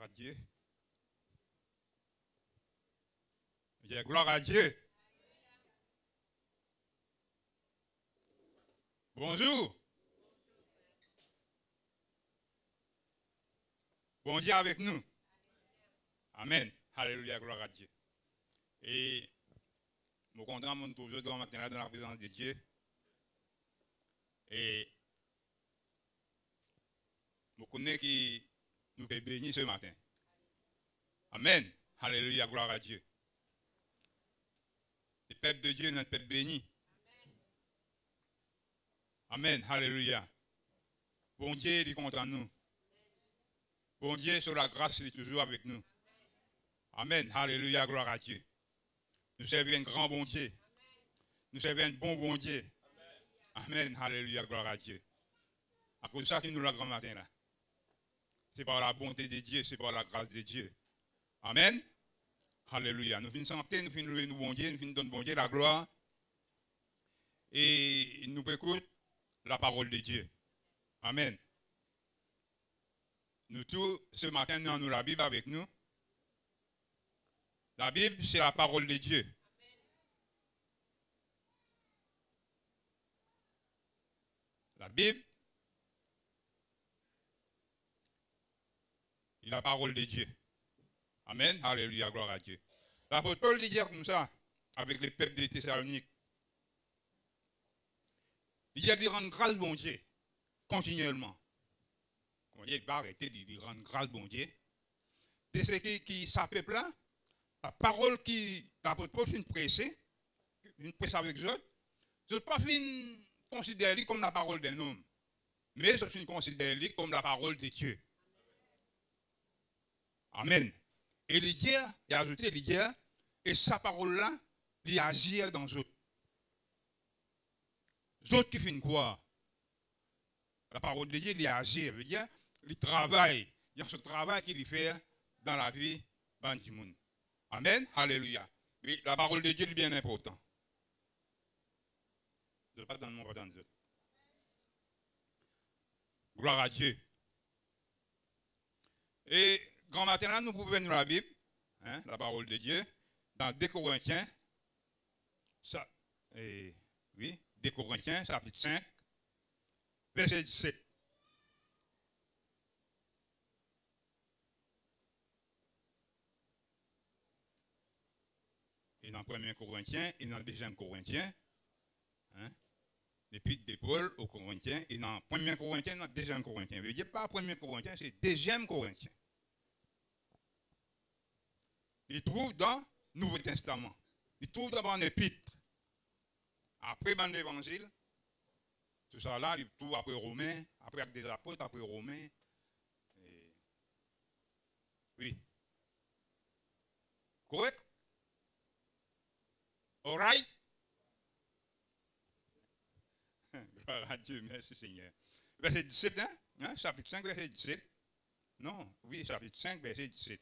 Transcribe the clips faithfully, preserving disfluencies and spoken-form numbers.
à Dieu. Dis gloire à Dieu. Bonjour. Bon Dieu avec nous. Amen. Alléluia, gloire à Dieu. Et je suis content de toujours dans la présence de Dieu. Et je connais que nous pouvons bénir ce matin. Amen. Alléluia, gloire à Dieu. Le peuple de Dieu est notre peuple béni. Amen. Alléluia. Bon Dieu, il est content de nous. Bon Dieu, sur la grâce, il est toujours avec nous. Amen. Alléluia, gloire à Dieu. Nous servons un grand bon Dieu. Nous servons un bon bon Dieu. Amen. Alléluia, gloire à Dieu. À cause de ça qu'il nous l'a grand matin là. C'est par la bonté de Dieu, c'est par la grâce de Dieu. Amen. Alléluia. Nous finissons santé, nous finissons louer nous bon Dieu, nous finissons donner bon Dieu la gloire. Et nous écoutons la parole de Dieu. Amen. Nous tous, ce matin, nous avons la Bible avec nous. La Bible, c'est la parole de Dieu. La Bible, c'est la parole de Dieu. Amen. Alléluia, gloire à Dieu. L'apôtre Paul dit comme ça, avec les peuples de Thessalonique. Il dit de rendre grâce, bon Dieu, continuellement. Il ne va pas arrêter de rendre grâce, bon Dieu. De ce qui, qui sa peuple là, la parole qui l'apôtre Paul fait presser, une presse avec eux, je ne pas considérer comme la parole d'un homme, mais je suis considéré comme la parole de Dieu. Amen. Et il dit, il a ajouté, il dit, et sa parole-là, il agit dans eux. D'autres qui font quoi? La parole de Dieu, il agit, veut dire, il travaille. Il y a ce travail qu'il fait dans la vie du monde. Amen. Alléluia. Et la parole de Dieu est bien importante. Je ne vais pas dans le monde dans eux. Gloire à Dieu. Et grand matin, là, nous pouvons venir la Bible, hein, la parole de Dieu, dans deux Corinthiens, ça, et, oui, deux Corinthiens, chapitre cinq, verset dix-sept. Et dans le premier Corinthien, et dans le deuxième Corinthien, hein, l'épître de Paul aux Corinthiens, et dans le premier Corinthien, dans le deuxième Corinthien. Je ne dis pas premier Corinthien, c'est deuxième Corinthien. Il trouve dans le Nouveau Testament. Il trouve d'abord un épître. Après dans l'Évangile, tout ça là, il trouve après Romains, après avec des apôtres, après Romains. Et... oui. Correct? All right? Gloire à Dieu, merci Seigneur. Verset dix-sept, hein? hein? Chapitre cinq, verset dix-sept. Non, oui, chapitre cinq, verset dix-sept.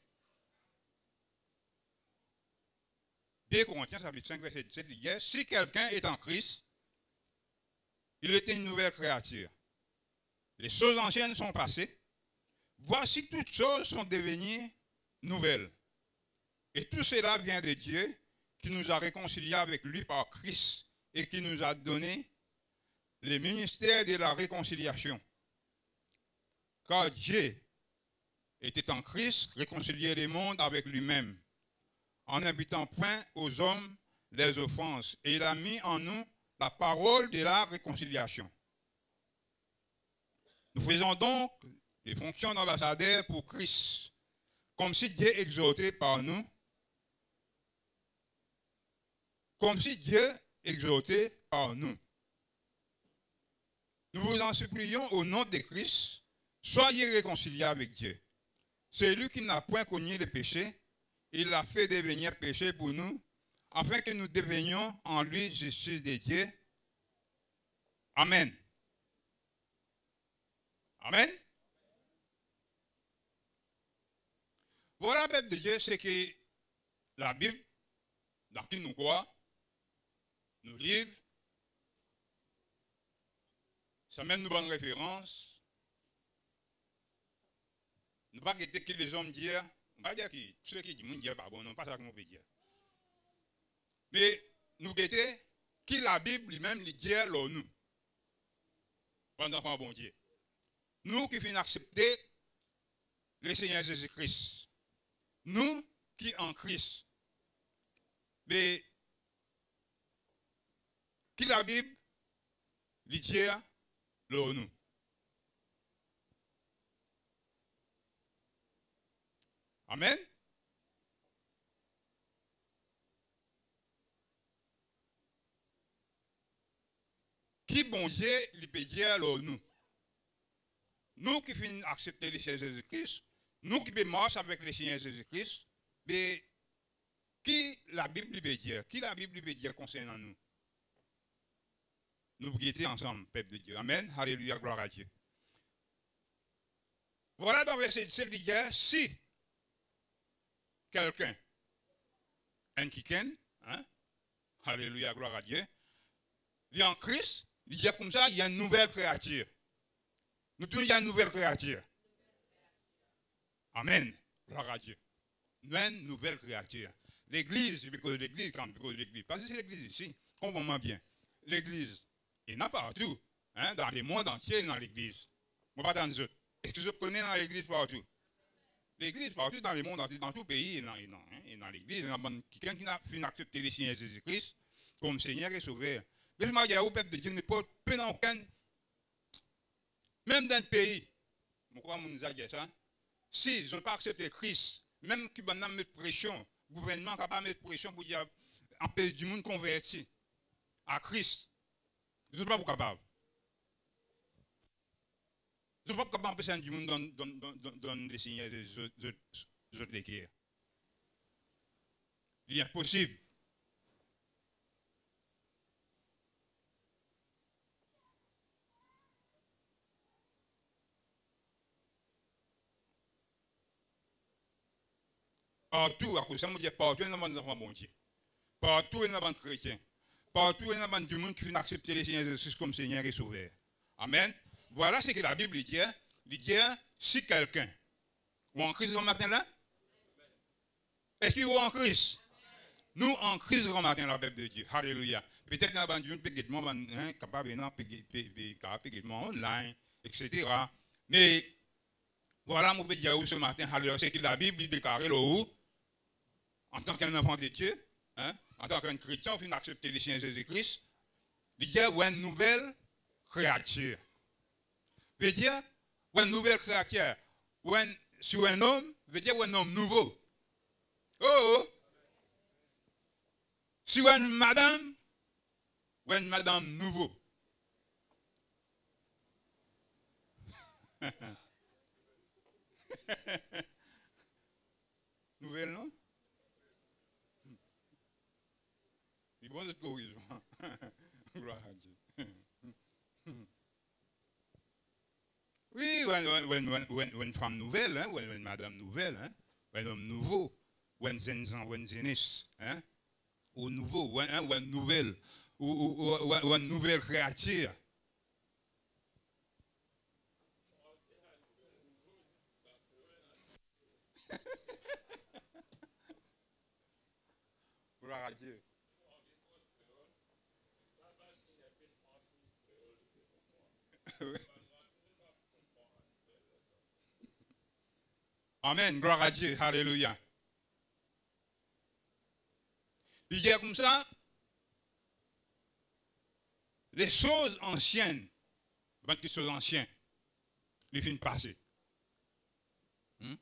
deux Corinthiens, chapitre cinq, verset dix-sept, il dit, si quelqu'un est en Christ, il est une nouvelle créature. Les choses anciennes sont passées. Voici toutes choses sont devenues nouvelles. Et tout cela vient de Dieu, qui nous a réconciliés avec lui par Christ et qui nous a donné le ministère de la réconciliation. Car Dieu était en Christ, réconcilié le monde avec lui-même, en n'imputant point aux hommes les offenses. Et il a mis en nous la parole de la réconciliation. Nous faisons donc les fonctions d'ambassadeurs pour Christ, comme si Dieu exhortait par nous, comme si Dieu exhortait par nous. Nous vous en supplions au nom de Christ, soyez réconciliés avec Dieu. Celui qui n'a point connu le péché, il l'a fait devenir péché pour nous, afin que nous devenions en lui justice de Dieu. Amen. Amen. Voilà, peuple de Dieu, c'est que la Bible, dans qui nous croit, nos livres, ça mène nous bonne référence ne pas quitter que les hommes disent, on va dire que ceux qui disent, disent pas bon, non, pas ça qu'on peut dire. Mais nous guetter qui la Bible lui-même lui dit là nous. Pendant qu'on bon Dieu. Nous qui finissons accepter le Seigneur Jésus-Christ. Nous qui en Christ. Mais qui la Bible lui dit là nous. Amen. Qui bon Dieu lui peut dire alors nous. Nous qui finissons accepter le Seigneur Jésus-Christ, nous qui marchons avec le Seigneur Jésus-Christ, mais qui la Bible lui peut dire, qui la Bible lui peut dire concernant nous. Nous guettons ensemble, peuple de Dieu. Amen. Alléluia, gloire à Dieu. Voilà dans verset dix-sept, il dit, si quelqu'un, un quiken, hein, alléluia, gloire à Dieu, il est en Christ, il dit comme ça, il y a une nouvelle créature. Nous tous, il y a une nouvelle créature. Amen. Gloire à Dieu. Une nouvelle créature. L'église, je vais causer l'église quand je cause l'église. Parce que c'est l'église ici. Comprends-moi bien. L'église, il y en a partout. Hein, dans le monde entier, dans l'église. Je ne pas dans les autres. Est-ce que je connais dans l'église partout? L'église partout, dans le monde entier, dans tout pays, et dans, et dans, hein, et dans l'église, il y a quelqu'un qui a fini d'accepter le Seigneur Jésus-Christ comme Seigneur et Sauveur. Mais je me dis, au peuple de Dieu, ne peut pas aucun. Même dans le pays, pourquoi on nous a dit ça? Si je n'ai pas accepté Christ, même qui va mettre pression, le gouvernement va pas mettre pression pour dire un pays du monde converti à Christ, je ne suis pas capable. Je ne suis pas capable de du monde dans les signes de autres guerres. Il est impossible. Partout, à cause de ça, partout, il y a des enfants bon Dieu. Partout, il y a des chrétiens. Partout, il y a du monde qui vient accepter le Seigneur Jésus comme Seigneur et Sauveur. Amen. Voilà ce que la Bible dit. Il dit, si quelqu'un, ou en Christ ce matin là, est-ce qu'il est en Christ? Nous, en Christ ce matin, la Bible de Dieu. Alléluia. Peut-être qu'il y a des gens capables de online, et cetera. Mais, voilà, mon petit Yahoo ce matin, alléluia, c'est que la Bible déclare là où, en tant qu'un enfant de Dieu, hein, en tant qu'un chrétien, on vient accepter le Seigneur Jésus-Christ, il y a une nouvelle créature. Veut dire, une nouvelle créature, sur un homme, veut dire un homme nouveau. Oh, oh. Sur une madame, une madame nouveau. Nouvelle, non? Il faut se corriger. Gloire à Dieu. Oui, une femme nouvelle, hein, une madame nouvelle, hein, un homme nouveau, un zinzan, un zénis, hein, ou nouveau, ou une nouvelle, ou une nouvelle créature. Gloire à Dieu. Amen, gloire à Dieu, alléluia. Il dit comme ça, les choses anciennes, les choses anciennes, les films passés. Hmm?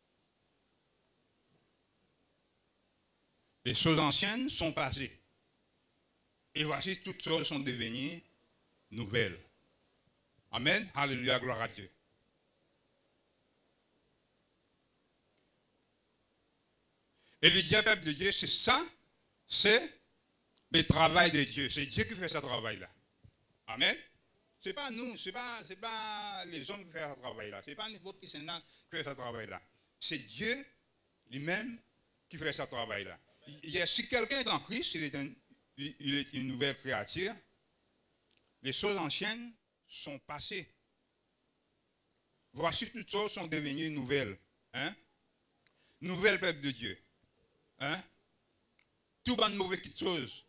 Les choses anciennes sont passées. Et voici, toutes choses sont devenues nouvelles. Amen, alléluia, gloire à Dieu. Et le diable de Dieu, c'est ça, c'est le travail de Dieu. C'est Dieu qui fait ce travail-là. Amen. Ce n'est pas nous, ce n'est pas, pas les hommes qui font ce travail-là. Ce n'est pas n'importe qui qui fait ce travail-là. C'est Dieu lui-même qui fait ce travail-là. Si quelqu'un est en Christ, il est, un, il est une nouvelle créature. Les choses anciennes sont passées. Voici toutes choses sont devenues nouvelles. Hein? Nouvelle peuple de Dieu. Hein? Tout bonne mauvaise chose.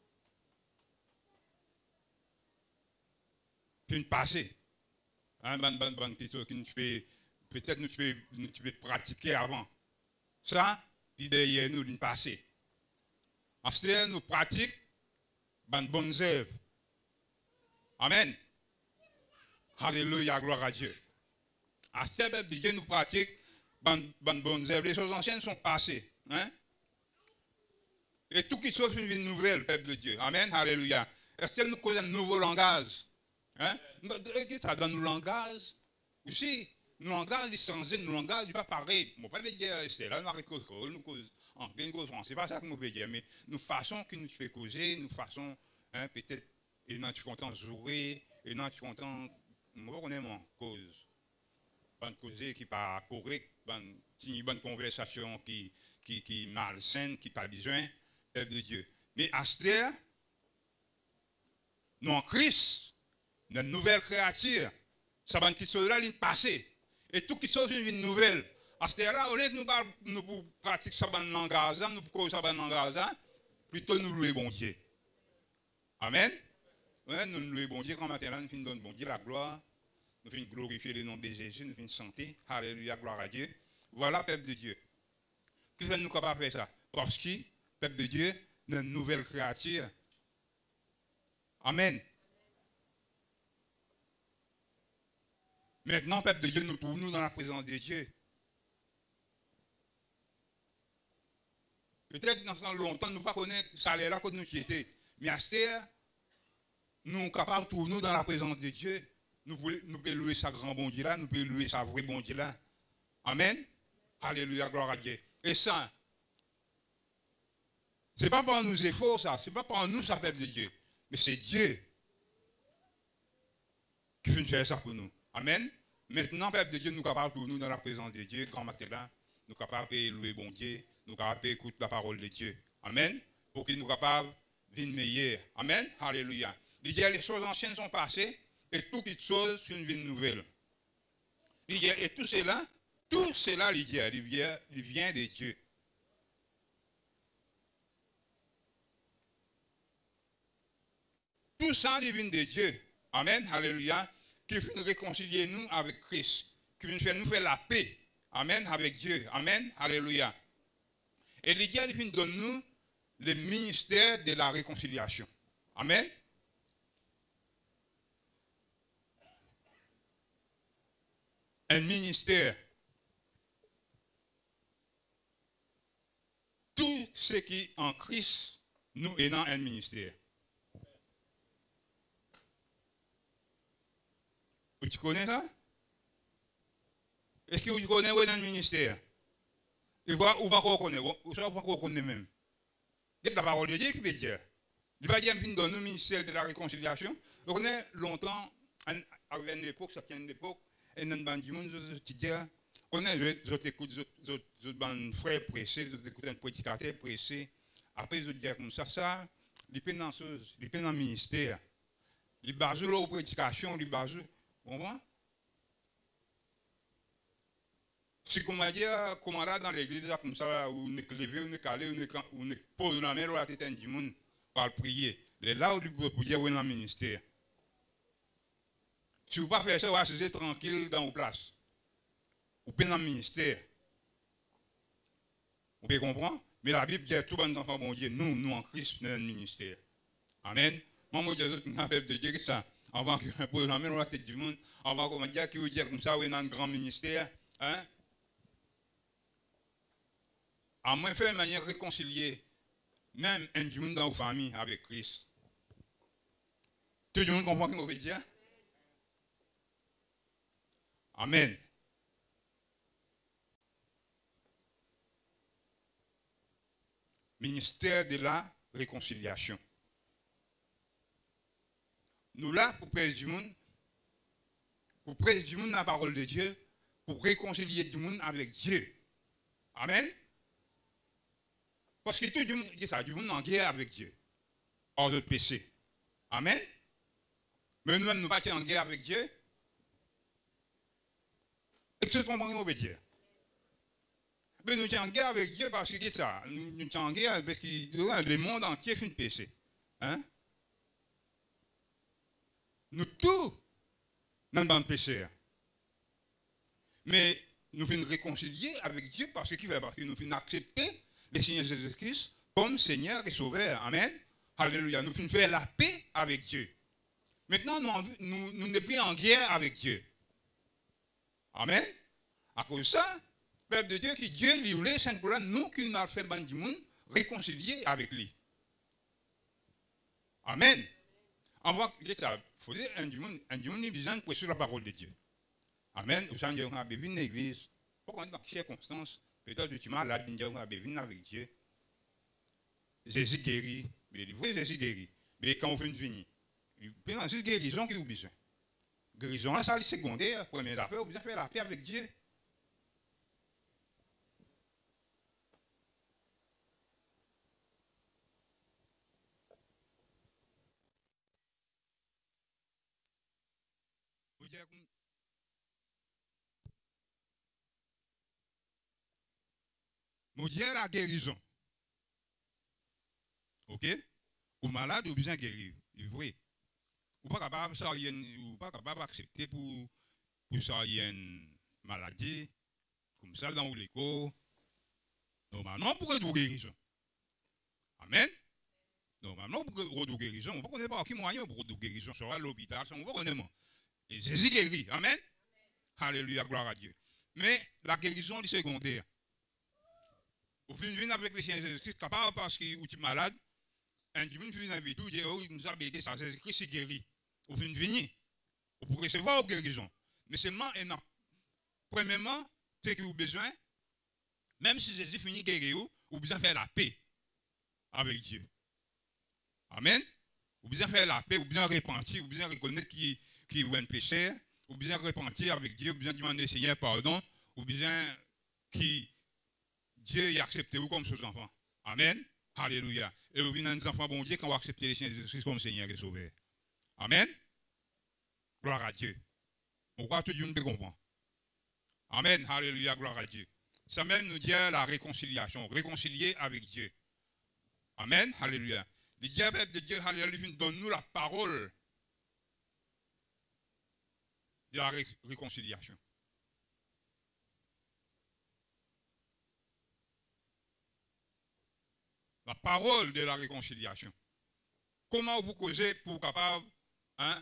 Puis une passée. Hein? Bonne, bonne, bonne petite chose que nous fait, peut-être nous pouvons nous pratiquer avant. Ça, l'idée est nous d'une passée. Ensuite, nous pratiquons bonnes bonnes œuvres. Amen. Alléluia, gloire à Dieu. Ensuite, peuple de Dieu, nous pratiquons bonnes bonnes bonnes œuvres. Les choses anciennes sont passées. Hein? Et tout qui soit une vie nouvelle, peuple de Dieu. Amen. Alléluia. Est-ce que nous connaissons un nouveau langage? Hein? Ça donne nous langage. Aussi, nous langage licencié, nous langage pas pareil. Je ne vais pas dire, c'est là, nous cause, nous cause anglais, nous cause français. C'est pas ça que nous veut dire, mais nous façon que nous fait causer, nous façon, hein, peut-être, et nous sommes contents de jouer, et nous sommes contents, nous connaissons mon cause. Bonne cause qui n'est pas correcte, bonne, bonne conversation qui qui qui malsaine, qui pas besoin, peuple de Dieu. Mais à ce terre, nous en Christ, notre nouvelle créature, ça va qui chose là, il passé. Et tout qui chose une vie nouvelle. À ce terre-là, au lieu que nous, nous pratiquons ça dans le langage, nous causons ça dans le langage, plutôt nous louer bon Dieu. Amen. Ouais, nous louer bon Dieu quand maintenant nous finissons bon Dieu la gloire. Nous finissons glorifier le nom de Jésus, nous finissons chanter. Alléluia, gloire à Dieu. Voilà, peuple de Dieu. Qui fait nous capables de faire ça? Parce que, peuple de Dieu, notre nouvelle créature. Amen. Maintenant, peuple de Dieu, nous trouvons nous dans la présence de Dieu. Peut-être dans longtemps, nous ne connaissons pas ça là que nous étions. Mais à ce terre, nous sommes capables de trouver nous dans la présence de Dieu. Nous pouvons, nous pouvons louer sa grand bon Dieu là, nous pouvons louer sa vraie bon Dieu là. Amen. Alléluia, gloire à Dieu. Et ça, ce n'est pas par nous efforts, ça, ce n'est pas par nous, ça, peuple de Dieu. Mais c'est Dieu qui fait faire ça pour nous. Amen. Maintenant, peuple de Dieu, nous sommes capables pour nous dans la présence de Dieu, grand matin là, nous sommes capables de louer bon Dieu, nous sommes capables d'écouter la parole de Dieu. Amen. Pour qu'il nous capables de vivre meilleur. Amen. Alléluia. Les choses anciennes sont passées et toutes les choses sont une vie nouvelle. Et tout cela, tout cela, il vient, il vient de Dieu. Tout ça, il vient de Dieu. Amen. Alléluia. Qui vient réconcilier nous avec Christ. Qui vient faire nous faire la paix. Amen. Avec Dieu. Amen. Alléluia. Et il vient donner nous le ministère de la réconciliation. Amen. Un ministère. Tout ce qui en Christ, nous ayons un ministère. Tu connais ça? Est-ce que tu connais un ministère? Ou pas qu'on connaît, ou pas qu'on connaît même. C'est la parole de Dieu qui veut dire. Il va dire dans le ministère de la réconciliation. On connaît longtemps, à une époque, certaines époques, et dans le monde, je dis, on a, je t'écoute, je suis frère pressé, je t'écoute un prédicateur pressé. Après, je dis comme ça, ça, les pénanceuses, les pénans ministère, les basés aux prédications, les basés, vous comprenez? Si comme on dit, comme on a dans l'église, comme ça, où on est levé, on est calé, on est posé la main, on a tête du monde, pour prier. Là où on peut dire, on est dans le ministère. Si vous ne faites pas faire ça, vous allez rester tranquille dans vos places. Vous pouvez dans le ministère. Vous pouvez comprendre? Mais la Bible dit tout bon enfant, bon Dieu, nous, nous en Christ, nous dans le ministère. Amen. Moi, je dis que peuple de Dieu, ça, avant que je pose la main dans la tête du monde, avant qu'on me dise qu'il veut dire comme ça, oui, dans un grand ministère, hein? À moins faire de manière réconciliée, même un du monde dans vos familles avec Christ. Tout le monde comprend ce que je veux dire? Amen. Ministère de la réconciliation. Nous là, pour prêcher du monde, pour prêcher du monde la parole de Dieu, pour réconcilier du monde avec Dieu. Amen. Parce que tout le monde dit ça, du monde en guerre avec Dieu. Hors de péché. Amen. Mais nous-mêmes, nous ne sommes pas en guerre avec Dieu. Et que ce qu'on veut dire. Mais nous sommes en guerre avec Dieu parce que c'est ça. Nous sommes en guerre avec le monde entier fait une péché. Hein? Nous tous, nous sommes pécheurs. Mais nous venons réconcilier avec Dieu parce qu'il fait parce que nous venons accepter le Seigneur Jésus-Christ comme Seigneur et Sauveur. Amen. Alléluia. Nous venons faire la paix avec Dieu. Maintenant, nous, nous, nous ne sommes plus en guerre avec Dieu. Amen. À cause de ça, Père de Dieu, qui Dieu livré Saint Coran, nous qui nous avons fait ban du monde, réconcilier avec lui. Amen. On voit que ça, il faut dire un du monde, un du monde, il besoin de sur la parole de Dieu. Amen. Au sein de une église, pourquoi dans quelle circonstance, peut-être que tu m'as là, on a besoin avec Dieu. Jésus guérit, mais il faut Jésus guérit. Mais quand on veut venir, il y a une guérison qui est besoin. Guérison, là, ça, c'est secondaire. Première affaire, on a besoin de faire la paix avec Dieu. Nous disons la guérison. Ok? Ou malade, ou besoin guérir. C'est vrai. Ou pas capable, ça, ou pas capable d'accepter pour, pour ça, il y a une maladie, comme ça, dans l'écho. Normalement, pour une guérison. Amen. Normalement, pour une guérison, on ne connaît pas qui moyen pour une guérison. Ça va à l'hôpital, on ne connaît pas. Et Jésus guérit. Amen. Alléluia, gloire à Dieu. Mais la guérison est secondaire. Vous venez avec le Seigneur Jésus-Christ, capable parce que vous êtes malade. Un dimanche, vous venez avec tout, vous nous avez dit ça, Jésus-Christ est guéri. Vous venez venir. Vous pouvez recevoir vos guérisons. Mais seulement un an. Premièrement, ce que vous avez besoin, même si Jésus finit guérir, vous avez besoin de faire la paix avec Dieu. Amen. Vous avez besoin de faire la paix, vous avez besoin de repentir, vous avez besoin de reconnaître qui est un pécheur, vous avez besoin de repentir avec Dieu, vous avez besoin de demander au Seigneur pardon, vous avez besoin que Dieu y accepte vous comme ses enfants. Amen. Alléluia. Et vous venez des enfants bon Dieu quand vous acceptez le Seigneur Jésus-Christ comme Seigneur et Sauveur. Amen. Gloire à Dieu. Pourquoi tout le monde comprend? Amen. Alléluia. Gloire à Dieu. Ça même nous dit la réconciliation. Réconcilier avec Dieu. Amen. Alléluia. Le diable de Dieu, alléluia, donne-nous la parole de la ré réconciliation. La parole de la réconciliation. Comment vous causez pour capable, hein,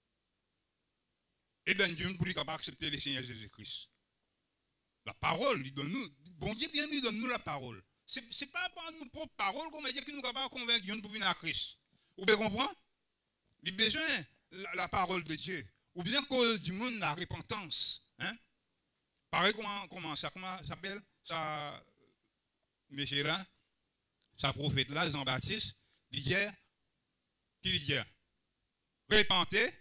et d'un Dieu pour capable accepter le Seigneur Jésus-Christ. La parole, il donne nous, bon Dieu bien lui donne-nous la parole. Ce n'est pas par nos propres paroles qu'on va dire que nous sommes capables de convaincre Dieu pour venir à Christ. Vous pouvez comprendre? Il a besoin de la, la parole de Dieu. Ou bien cause du monde la repentance. Hein? Pareil, comment, comment ça s'appelle? Ça, monsieur là, sa prophète là, Jean-Baptiste, il dit, qu'il dit, repentez,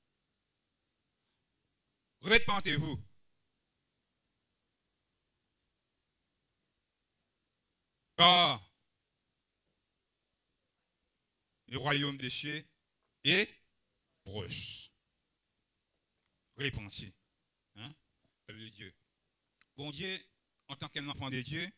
repentez-vous. Car le royaume des cieux est proche. Repentir. Hein? Le Dieu. Bon Dieu, en tant qu'enfant de Dieu,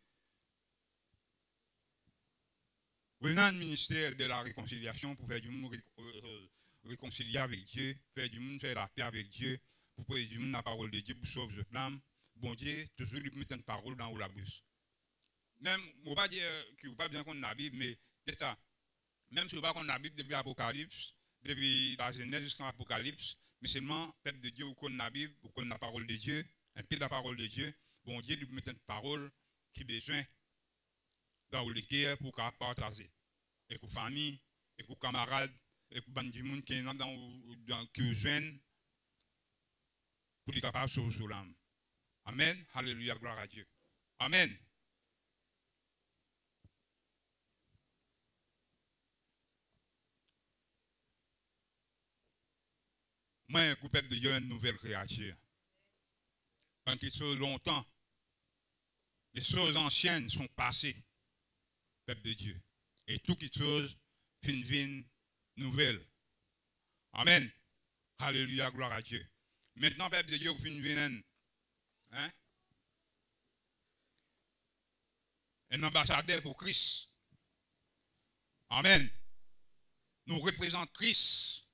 venant au ministère de la réconciliation pour faire du monde réconcilier avec Dieu, faire du monde faire la paix avec Dieu, pour faire du monde la parole de Dieu pour sauver les âmes. Bon Dieu, toujours lui mettre une parole dans la bouche. Même, on ne va pas dire qu'il ne faut pas bien qu'on a la Bible, mais c'est ça. Même si on ne va pas qu'on a la Bible depuis l'Apocalypse, depuis la Genèse jusqu'à l'Apocalypse, mais seulement, peuple de Dieu, vous connaissez la Bible, vous connaissez la parole de Dieu, un peu de la parole de Dieu, bon Dieu lui met une parole qui a besoin dans le cœur pour partager. Et pour famille, et pour camarades, et pour les gens qui sont dans qui jeune, pour les capables de sauver l'âme. Amen. Alléluia, gloire à Dieu. Amen. Moi, un coupable de Dieu, une nouvelle créature. Quand il choses longtemps, les choses anciennes sont passées, peuple de Dieu. Et tout qui chose, une vie nouvelle. Amen. Alléluia, gloire à Dieu. Maintenant, peuple de Dieu, une vie, hein? un ambassadeur pour Christ. Amen. Nous représentons Christ.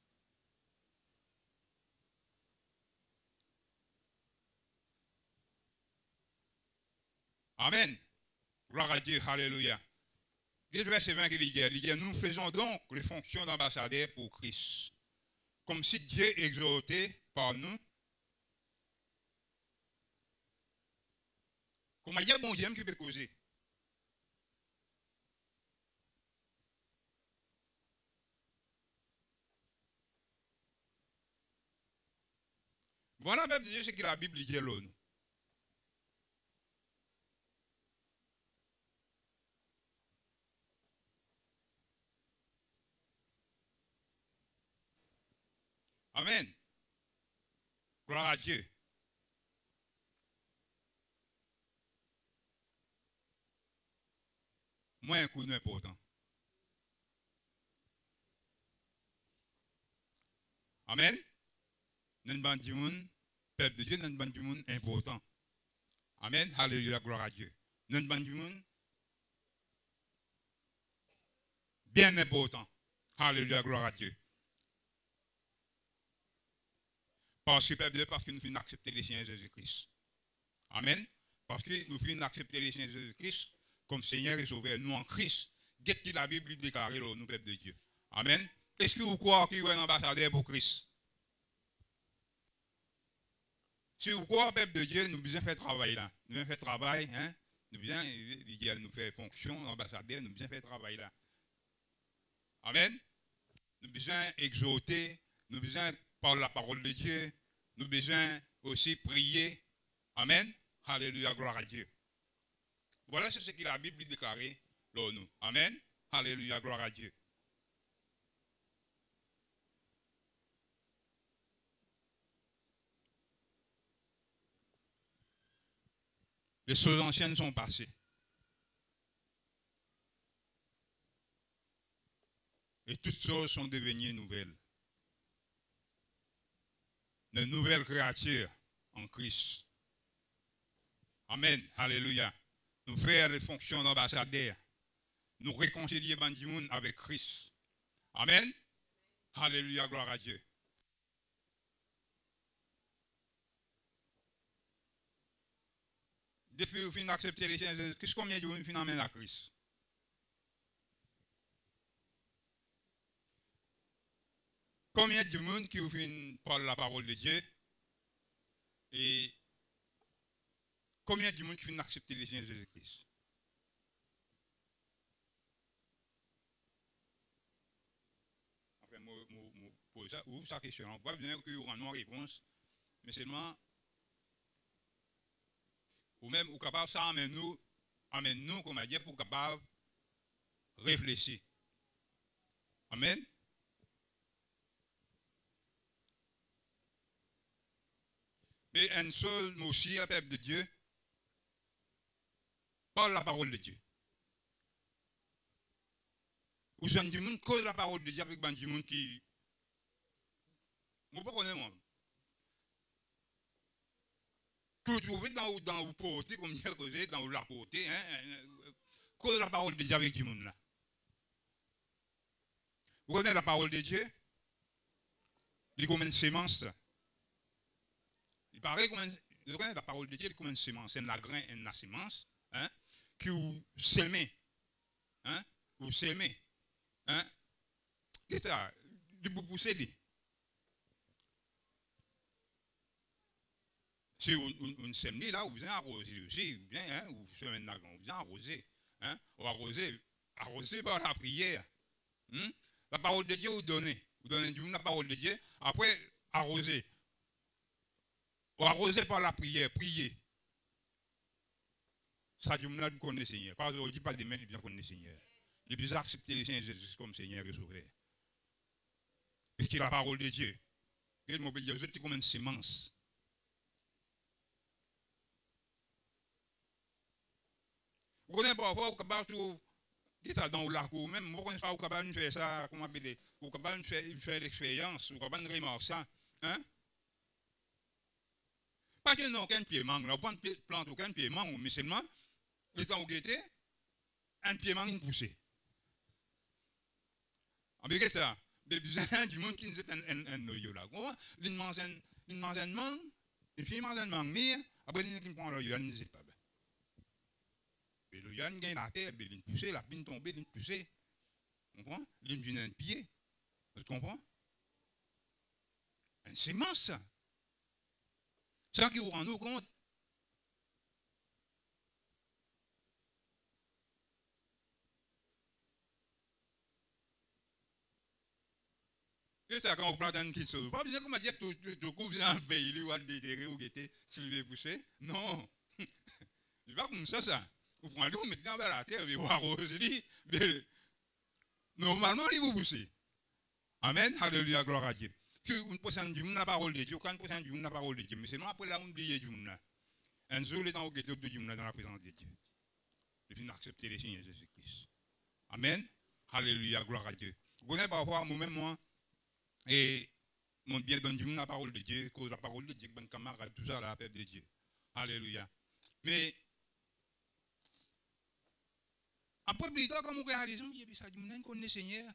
Amen. Gloire à Dieu. Alléluia. Le verset vingt qui dit, nous faisons donc les fonctions d'ambassadeur pour Christ. Comme si Dieu exhortait par nous. Comment il y a bon Dieu qui peut causer? Voilà même Dieu ce que la Bible dit là. Amen. Gloire à Dieu. Moi, un coup important. Amen. Nous avons du monde, peuple de Dieu, nous avons du monde important. Amen. Alléluia, gloire à Dieu. Nous avons du monde bien important. Alléluia, gloire à Dieu. Parce que, peuple de Dieu, parce que nous venons accepter les Seigneur Jésus-Christ. Amen. Parce que nous venons accepter les Seigneur Jésus-Christ comme Seigneur et Sauveur. Nous en Christ. Qu'est-ce que la Bible déclare, nous, peuple de Dieu? Amen. Est-ce que vous croyez qu'il y a un ambassadeur pour Christ? Si vous croyez, peuple de Dieu, nous besoin faire travail là. Nous besoin faire travail, hein? Nous besoin nous faire fonction d'ambassadeur, nous besoin faire travail là. Amen. Nous besoin exhorter, nous besoin parler la parole de Dieu, nous besoin aussi prier. Amen. Alléluia, gloire à Dieu. Voilà ce que la Bible déclare là nous. Amen. Alléluia, gloire à Dieu. Les choses anciennes sont passées. Et toutes choses sont devenues nouvelles. De nouvelles créatures en Christ. Amen. Alléluia. Nous faire les fonctions d'ambassadeurs. Nous réconcilier Bandimoun avec Christ. Amen. Alléluia. Gloire à Dieu. Depuis que vous finissez d'accepter les Seigneurs, qu'est-ce combien de vous finissez à Christ? Combien de monde qui vous finissent par la parole de Dieu? Et combien de monde qui finissent d'accepter les Seigneurs Jésus-Christ? Enfin, moi, moi, moi, pose ça, ouvre sa question. On va bien que vous rendiez une réponse, mais seulement ou même, ou capable, ça amène nous, amène nous, comme on dit, pour capable réfléchir. Amen. Mais un seul aussi, le peuple de Dieu, parle la parole de Dieu. Ou gens du monde cause la parole de Dieu avec des gens qui. Moi, pas connaître moi. Que vous trouvez dans dans vous portez, comme dire causé dans la portée, hein, cause la parole de Dieu avec du monde là. Vous connaissez la parole de Dieu? Il est comme une sémence. Il paraît comme une, vous connaissez la parole de Dieu, il est comme une sémence, c'est la grain et la sémence, hein, que vous sémez, hein, vous sémez, hein. Qu'est-ce que ça? Vous poussez lui. Si on sème là, vous bien arroser aussi, bien, hein, vous faites un argent, vous bien arroser, hein, on va arroser, arroser par la prière. Hein? La parole de Dieu vous donnez, vous donnez la parole de Dieu, après arroser. On va arroser par la prière, prier. Ça, je me connais le Seigneur. Parce que je ne dis pas de même, il bien connaît le Seigneur. Il peut accepter le Seigneur Jésus comme Seigneur et Sauveur. Et qui est la parole de Dieu. Et je me dis, je suis comme une sémence. Vous connaissez parfois, vous capable de ça dans la cour, même vous connaissez pas, vous capable de faire ça, comment appeler, vous capable de faire l'expérience, vous capable de remarquer ça, hein? Pas que non, aucun pied manque, on prend plante, aucun pied manque, mais seulement, le temps où guettez, un pied manque poussé. En fait, ça, des besoins du monde qui nous est un un noyau là. L'une mange un une mange un mangue, et puis mange un mangue, après l'une qui prend le yoan, c'est pas bien. Et le yoan gagne la terre, l'une poussée, la pine tombée, l'une poussée. Tu comprends? L'une vient un pied. Tu comprends? C'est immense ça. Ça qui vous rend nous compte. Et ça, quand on plante une question, pas besoin de dire que tout coup, vous avez veillé ou à déterrer ou guetter, si vous voulez pousser. Non. C'est pas comme ça, ça. Vous prenez l'eau, mettez dans la terre, et vous arrosez. Normalement, il vous poussez. Amen. Alléluia, gloire à Dieu. Que une personne du monde la parole de Dieu, quand une personne du monde la parole de Dieu, mais c'est non après là, on oublie du monde. Un jour, les temps où vous êtes du monde dans la présence de Dieu. Il faut accepter les signes de Jésus-Christ. Amen. Alléluia, gloire à Dieu. Vous connaissez parfois, moi-même, moi, et mon bien dans la parole de Dieu, cause la parole de Dieu, bon camarade, tout ça, la paix de Dieu. Alléluia. Mais, après, plus tard, quand on réalise, on dit, ça dit, on connaît le Seigneur.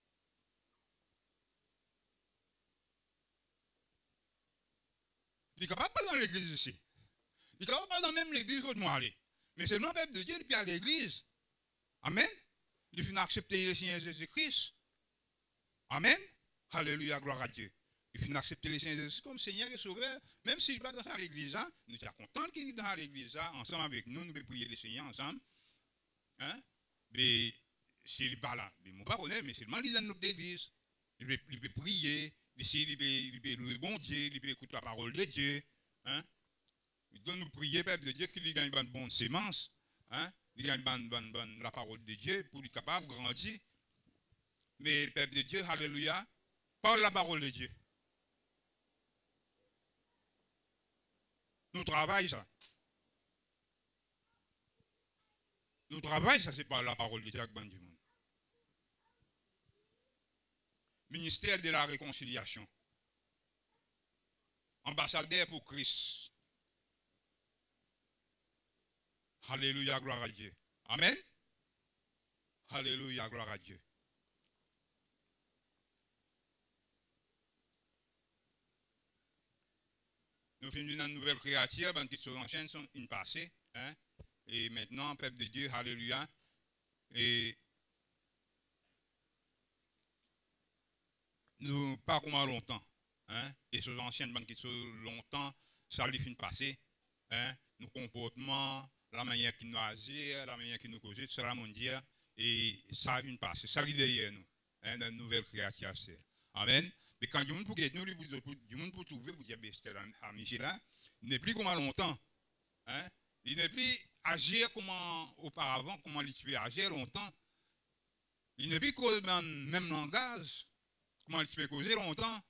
Il n'est capable pas dans l'église ici. Il n'est capable pas dans même l'église où moi aller. Mais c'est le peuple de Dieu qui est à l'église. Amen. Il faut accepter le Seigneur Jésus-Christ. Amen. Alléluia, gloire à Dieu. Il faut accepter le Seigneur Jésus-Christ comme Seigneur et Sauveur. Même s'il n'est pas dans l'église, hein, nous sommes contents qu'il est dans l'église, hein, ensemble avec nous, nous pouvons prier le Seigneur ensemble. Hein? Mais s'il n'est pas là, mais mon pas mais seulement il est dans notre église. Il peut, il peut prier, il peut, il peut louer bon Dieu, il peut écouter la parole de Dieu. Hein? Il doit nous prier, Père de Dieu, qu'il gagne une bonne sémence. Hein? Il gagne bonne, bonne, bonne, la parole de Dieu pour lui capable de grandir. Mais Père de Dieu, alléluia, parle la parole de Dieu. Nous travaillons ça. Nous travaillons ça, c'est pas la parole de Dieu avec du monde. Ministère de la réconciliation. Ambassadeur pour Christ. Alléluia, gloire à Dieu. Amen. Alléluia, gloire à Dieu. Nous finissons une nouvelle créature, ben, qui se enchaînent sont une passée. Hein? Et maintenant, peuple de Dieu, alléluia. Et nous, pas comment longtemps. Hein? Et ces anciennes banques qui sont longtemps, ça lui finit passer. Hein? Nos comportements, la manière qu'ils nous agissent, la manière qu'ils nous causent, c'est la mondiale. Et ça finit passer. Ça lui derrière nous. Hein? Une nouvelle créature, c'est. Amen. Mais quand du monde pour nous, du monde pour trouver, vous dites, c'est à Michel, il n'est plus comme longtemps. Hein? Il n'est plus agir comme auparavant, comment il pouvait agir longtemps. Il n'est plus cause dans le même langage, comment il pouvait causer longtemps.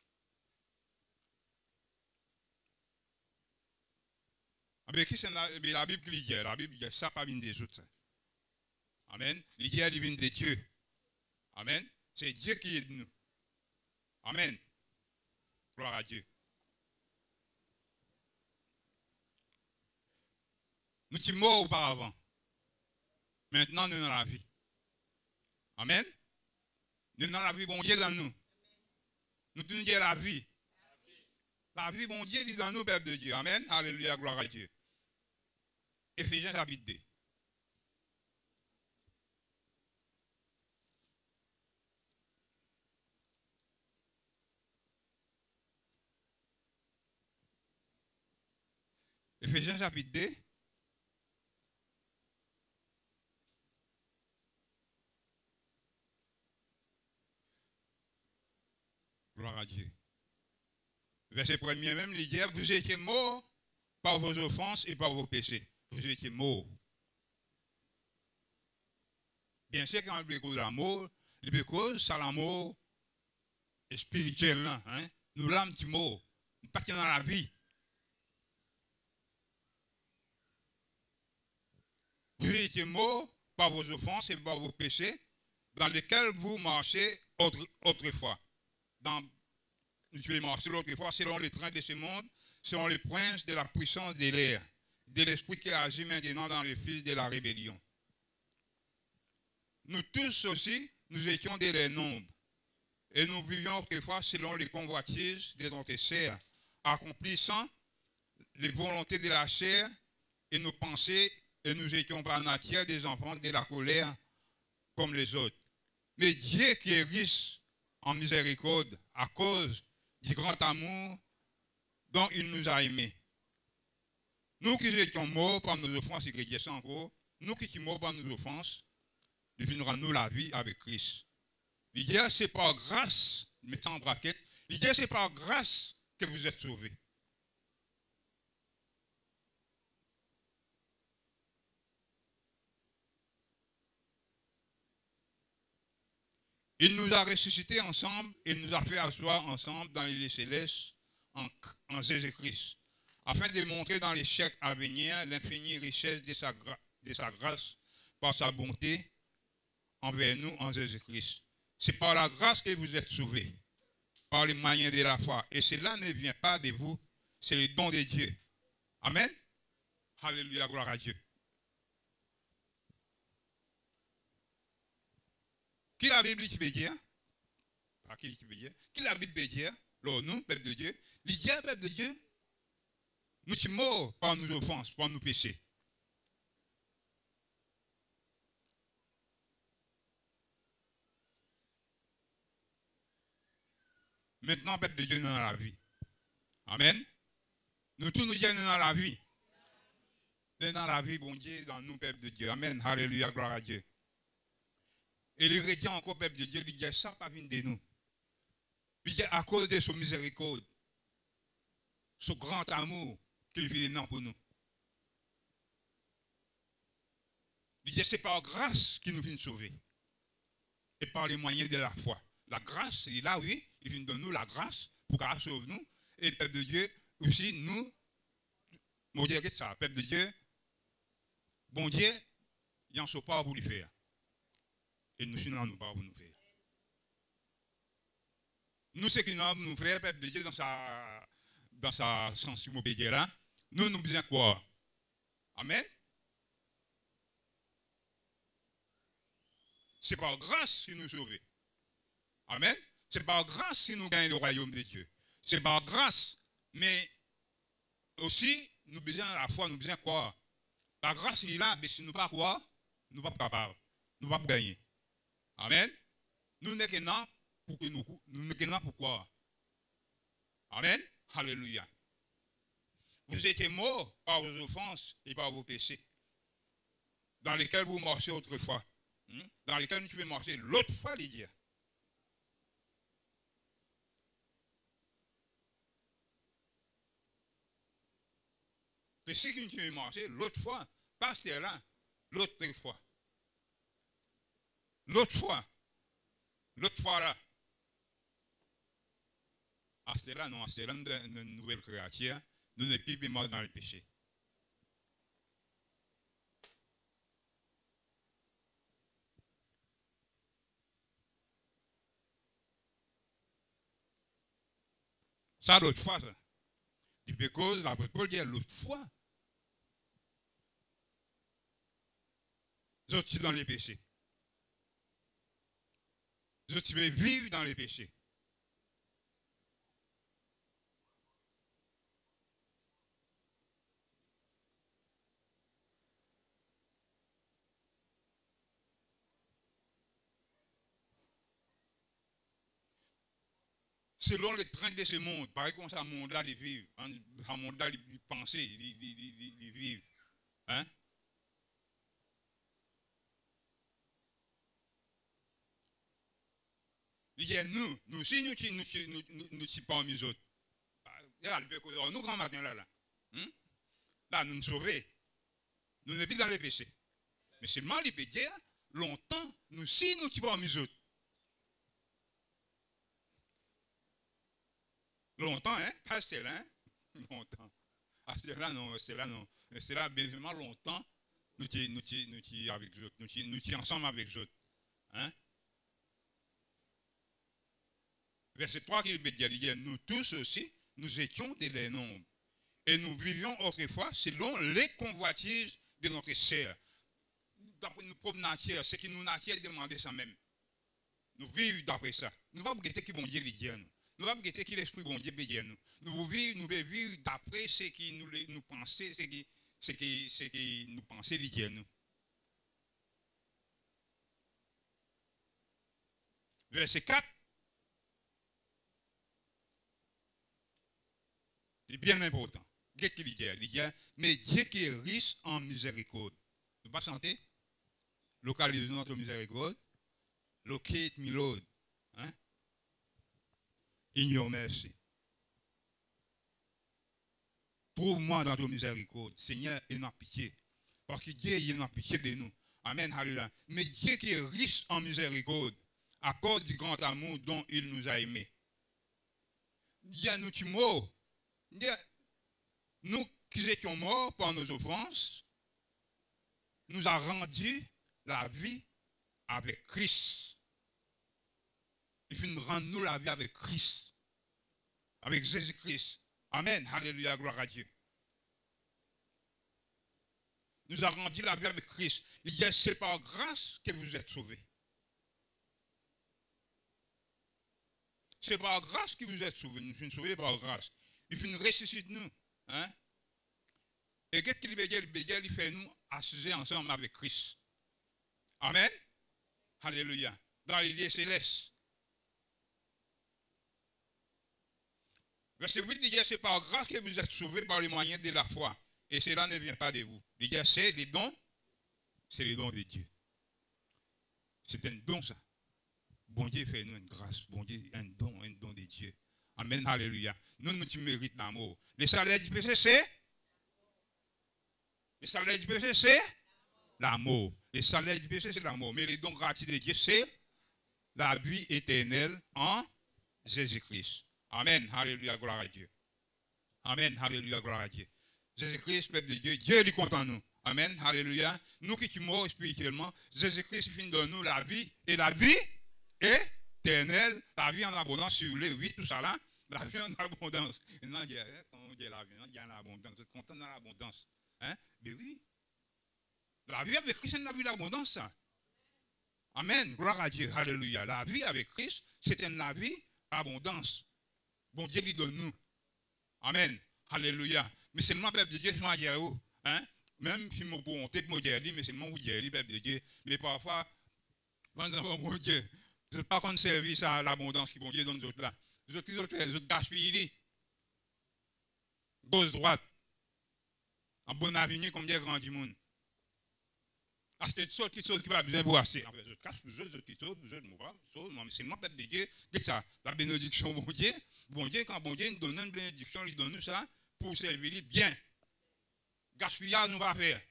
Mais qui c'est la Bible qui dit? La Bible dit ça pas vient des autres. Amen. Il dit elle vient de Dieu. Amen. C'est Dieu qui est de nous. Amen. Gloire à Dieu. Nous sommes morts auparavant. Maintenant, nous sommes dans la vie. Amen. Nous sommes dans la vie, bon Dieu dans nous. Nous sommes dans la vie. La vie, bon Dieu, est dans nous, peuple de Dieu. Amen. Alléluia, gloire à Dieu. Éphésiens chapitre deux. Éphésiens chapitre deux. Gloire à Dieu. Verset premier même, il dit, vous étiez morts par vos offenses et par vos péchés. Vous étiez morts. Bien sûr, quand on parle de la mort, il cause ça la mort spirituelle. Hein? Nous l'âme qui mort. Nous partons dans la vie. Vous étiez morts par vos offenses et par vos péchés, dans lesquels vous marchez autre, autrefois. Dans, vous pouvez marcher autrefois selon les trains de ce monde, selon les princes de la puissance de l'air, de l'esprit qui agit maintenant dans les fils de la rébellion. nous tous aussi, nous étions des les nombres. Et nous vivions autrefois selon les convoitises de notre chair, accomplissant les volontés de la chair et nos pensées, et nous étions par nature des enfants de la colère comme les autres. Mais Dieu qui est riche en miséricorde à cause du grand amour dont il nous a aimés. Nous qui étions morts par nos offenses, et Dieu encore, nous qui sommes morts par nos offenses, deviendrons-nous la vie avec Christ. L'idée, c'est par grâce, mettant en braquette, l'idée, c'est par grâce que vous êtes sauvés. Il nous a ressuscités ensemble et nous a fait asseoir ensemble dans les lieux célestes en, en Jésus-Christ, afin de montrer dans les siècles à venir l'infinie richesse de sa, de sa grâce par sa bonté envers nous en Jésus-Christ. C'est par la grâce que vous êtes sauvés, par les moyens de la foi. Et cela ne vient pas de vous, c'est le don de Dieu. Amen. Alléluia, gloire à Dieu. Qui la Bible qui veut dire? Pas qui veut dire? Qui la Bible veut dire? Alors nous, peuple de Dieu, les dieux, peuple de Dieu, nous sommes morts par nos offenses, par nos péchés. Maintenant, peuple de Dieu, nous sommes dans la vie. Amen. Nous tous nous sommes dans la vie. Nous sommes dans la vie, bon Dieu, dans nous, peuple de Dieu. Amen. Alléluia, gloire à Dieu. Et les chrétiens encore, peuple de Dieu, ils disent ça pas vient de nous. Puis à cause de son miséricorde, ce grand amour qu'il vit maintenant pour nous. Il dit c'est par grâce qu'il nous vient sauver. Et par les moyens de la foi. La grâce, il est là, oui, il vient de nous la grâce pour qu'elle sauve nous. Et le peuple de Dieu, aussi, nous, bon Dieu, qu'est-ce que ça, peuple de Dieu, bon Dieu, il n'en sait pas pour lui faire. Et nous, sinon, nous pas pour nous faire. Nous, ce qui nous nous faire, peuple de Dieu, dans sa, dans sa sensibilité là, nous, nous besoin quoi? Amen. C'est par grâce qu'il nous sauve. Amen. C'est par grâce qu'il nous gagne le royaume de Dieu. C'est par grâce. Mais aussi, nous besoin à la foi, nous besoin quoi? La grâce, il est là, mais si nous pas quoi, nous pas capables. Nous pas gagner. Amen. Nous n'est que là pour que nous, nous n'est que là pourquoi? Amen. Alléluia. Vous étiez morts par vos offenses et par vos péchés, dans lesquels vous marchez autrefois, hein? Dans lesquels tu peux marcher l'autre fois, Lydia. Mais si tu veux marcher l'autre fois, pas celle-là, l'autre fois. L'autre fois, l'autre fois là, à cela, non, à cela, une nouvelle créature, nous ne sommes plus morts dans le péché. Ça, l'autre fois, ça. Il peut cause, l'apôtre Paul dit l'autre fois. Je suis dans les péchés. Je vais vivre dans les péchés. Selon le train de ce monde, pareil comme ça, un monde-là, il vit, un monde-là, il pense, il vit. Hein? Il dit, nous, nous, si nous ne nous, nous, nous, sommes pas mis autres, nous, grand matin, là, là, hein? Là, nous nous sauvons. Nous ne sommes plus dans les péchés. Mais seulement, il peut dire, longtemps, nous, si nous ne sommes pas mis autres. Longtemps, hein? Pas celle-là, hein? Longtemps. Ah, celle-là, non, celle-là, non. C'est-là, bien longtemps, nous sommes nous, nous, avec eux, nous sommes nous, ensemble avec eux. Hein? Verset trois, qui veut dire, nous tous aussi, nous étions des les nombres. Et nous vivions autrefois selon les convoitises de notre chair. d'après nos propres natures, ce qui nous nature demander ça même. Nous vivons d'après ça. Nous ne pouvons pas guetter qui bon Dieu lui dit nous. Nous ne pouvons pas guetter qui l'esprit bon Dieu dit nous. Nous vivons, nous vivons d'après ce qui nous, nous pensons, ce qui, ce qui, ce qui nous pensons lui dit nous. Verset quatre. C'est bien important. Dieu qui lui dit, il dit, mais Dieu qui est riche en miséricorde. Nous pas chanter? Localisons notre miséricorde. Locate me, Lord. Hein? In your mercy. Trouve-moi dans ton miséricorde. Seigneur, il n'a pitié. Parce que Dieu, il n'a pitié de nous. Amen, alléluia. Mais Dieu qui est riche en miséricorde, à cause du grand amour dont il nous a aimés. Dieu nous tue mort. Nous qui étions morts par nos offenses, nous a rendu la vie avec Christ. Il faut nous rendre nous la vie avec Christ. Avec Jésus-Christ. Amen. Alléluia, gloire à Dieu. Nous a rendu la vie avec Christ. Il dit, c'est par grâce que vous êtes sauvés. C'est par grâce que vous êtes sauvés. Nous sommes sauvés par grâce. Il faut nous ressusciter nous. Hein? Et qu'est-ce qu'il veut dire? Il fait nous assiser ensemble avec Christ. Amen. Alléluia. Dans les lieux célestes. Verset huit, il dit, c'est par grâce que vous êtes sauvés par les moyens de la foi. Et cela ne vient pas de vous. Il dit, c'est les dons. C'est les dons de Dieu. C'est un don, ça. Bon Dieu fait nous une grâce. Bon Dieu, un don, un don de Dieu. Amen, alléluia. Nous, nous, tu mérites l'amour. Le salaire du péché, c'est? Le salaire du péché, c'est? L'amour. Le salaire du péché, c'est l'amour. Mais les dons gratuits de Dieu, c'est la vie éternelle en Jésus-Christ. Amen, alléluia, gloire à Dieu. Amen, alléluia, gloire à Dieu. Jésus-Christ, peuple de Dieu, Dieu est content nous. Amen, alléluia. Nous qui sommes morts spirituellement, Jésus-Christ finit de nous la vie et la vie éternelle, la vie en abondance sur les huit, tout ça là, la vie en abondance. Non, il y a la vie, il y a l'abondance. Vous êtes content dans l'abondance. Hein? Mais oui. La vie avec Christ, c'est la vie d'abondance. Amen, gloire à Dieu, alléluia. La vie avec Christ, c'est une vie d'abondance. Bon Dieu lui donne nous. Amen, alléluia. Mais c'est le peuple de Dieu, c'est moi qui hein? Même si je me bon, peut-être moi qui mais c'est moi qui ai peuple de Dieu. Mais parfois, pendant mon Dieu, je ne sais pas qu'on service à l'abondance qui bon Dieu donne d'autres là. Les autres, les autres, les autres gaspillent. Gauche, droite. En bon avenir, comme Dieu grand du monde. Ah, c'est une sorte qui saute qui va bien pour assez. En fait, je cache les autres qui sautent, les autres, mais c'est le peuple de Dieu. Dès ça, la bénédiction, bon Dieu, bon Dieu, quand bon Dieu nous donne une bénédiction, il donne nous ça pour servir bien. Gaspillage, nous va faire.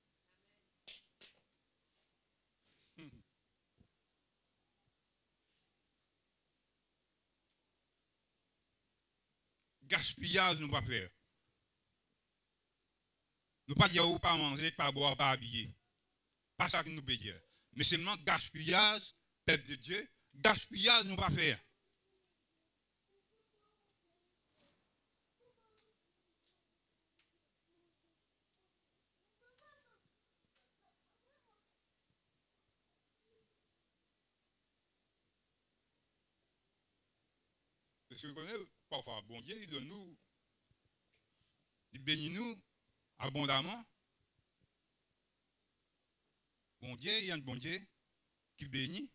Gaspillage, nous va faire. Nous pas dire ou pas manger, pas boire, pas habiller. Pas ça que nous peut dire. Mais seulement gaspillage, peuple de Dieu, gaspillage, nous va faire. Parce que vous connaissez, parfois, bon Dieu, il donne nous, il bénit nous abondamment. Bon Dieu, il y a un bon Dieu qui bénit.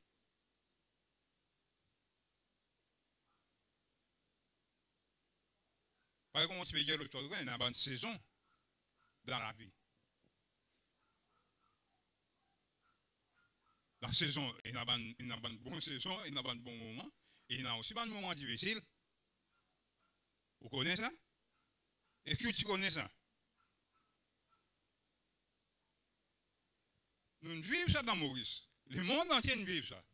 Par exemple, tu peux dire l'autre chose, il y a une bonne saison dans la vie. La saison, il y a une bonne saison, il y a un bon moment, et il y a aussi un moment difficile. Vous connaissez ça? Est-ce que tu connais ça? Nous vivons ça dans Maurice. Le monde entier vit ça.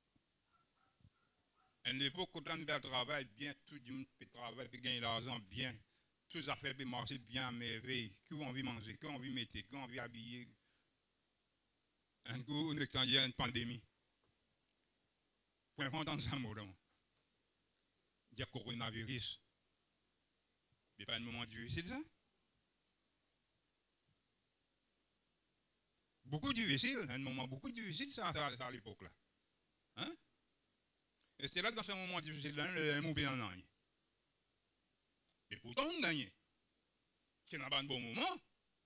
À une époque, quand on fait travail bien, tout le monde peut travailler, peut gagner l'argent bien, toutes les affaires peuvent marcher bien à merveille. Qui ont envie de manger, qui ont envie de mettre, qui ont envie d'habiller. Un coup, on est en une pandémie. Pour important, ça, mon nom. Il y a coronavirus. Ce n'est pas un moment difficile, ça? beaucoup difficile, un moment beaucoup difficile, ça, ça, ça à l'époque-là. Hein? Et c'était là, dans ce moment difficile, là, le mot bien en rien. Et pourtant, on gagnait. C'est un bon moment.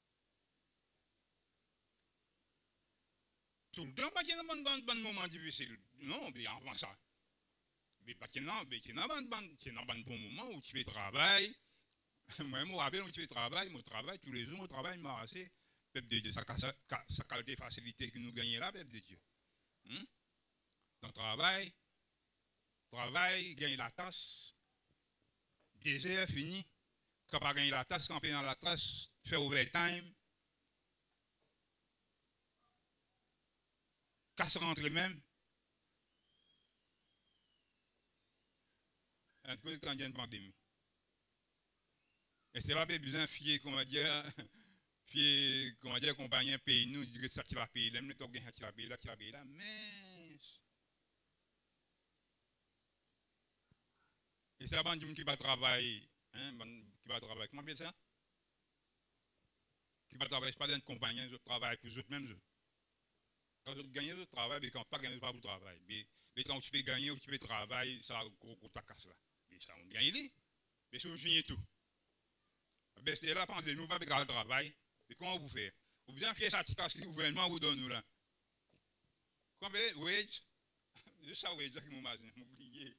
Tout le temps, pas qu'il y a un bon, bon moment difficile. Non, mais avant ça. Mais pas qu'il y a un bon, bon moment où tu fais travail. Moi, je me rappelle où tu fais travail, mon travail, tous les jours, mon travail m'a assez. Peuple de Dieu, ça sa qualité facilité que nous gagnons là, peuple de Dieu. Hum? Dans le travail, travail, gagne la tasse, désert, fini. Quand pas gagner la tasse, camper dans la tasse, faire overtime, casse rentrer même. Un peu quand il y a une pandémie. Et c'est là que besoin de fier, comment dire, fier, comment dire, compagnie pays, nous, dire ça qui va payer, là, nous, tu ça qui va payer, là, qui va payer, là, mais. Et c'est la bande qui va travailler, hein, qui va travailler, comment on appelle ça? Qui va travailler, c'est pas dans une compagnie, je travaille pour eux autres, même eux. Quand je gagne le travail, mais quand pas gagner pas pour le travail. Mais les temps où tu peux gagner, où tu peux travailler, ça gros gros ta casse là. Mais ça on gagne. Mais si vous finissez tout. Ben c'est là pendant nous pas faire le travail. Et comment vous faites? Vous bien faire ça que le gouvernement vous donne nous là. Combien wage? Je sais wage qui m'a oublié.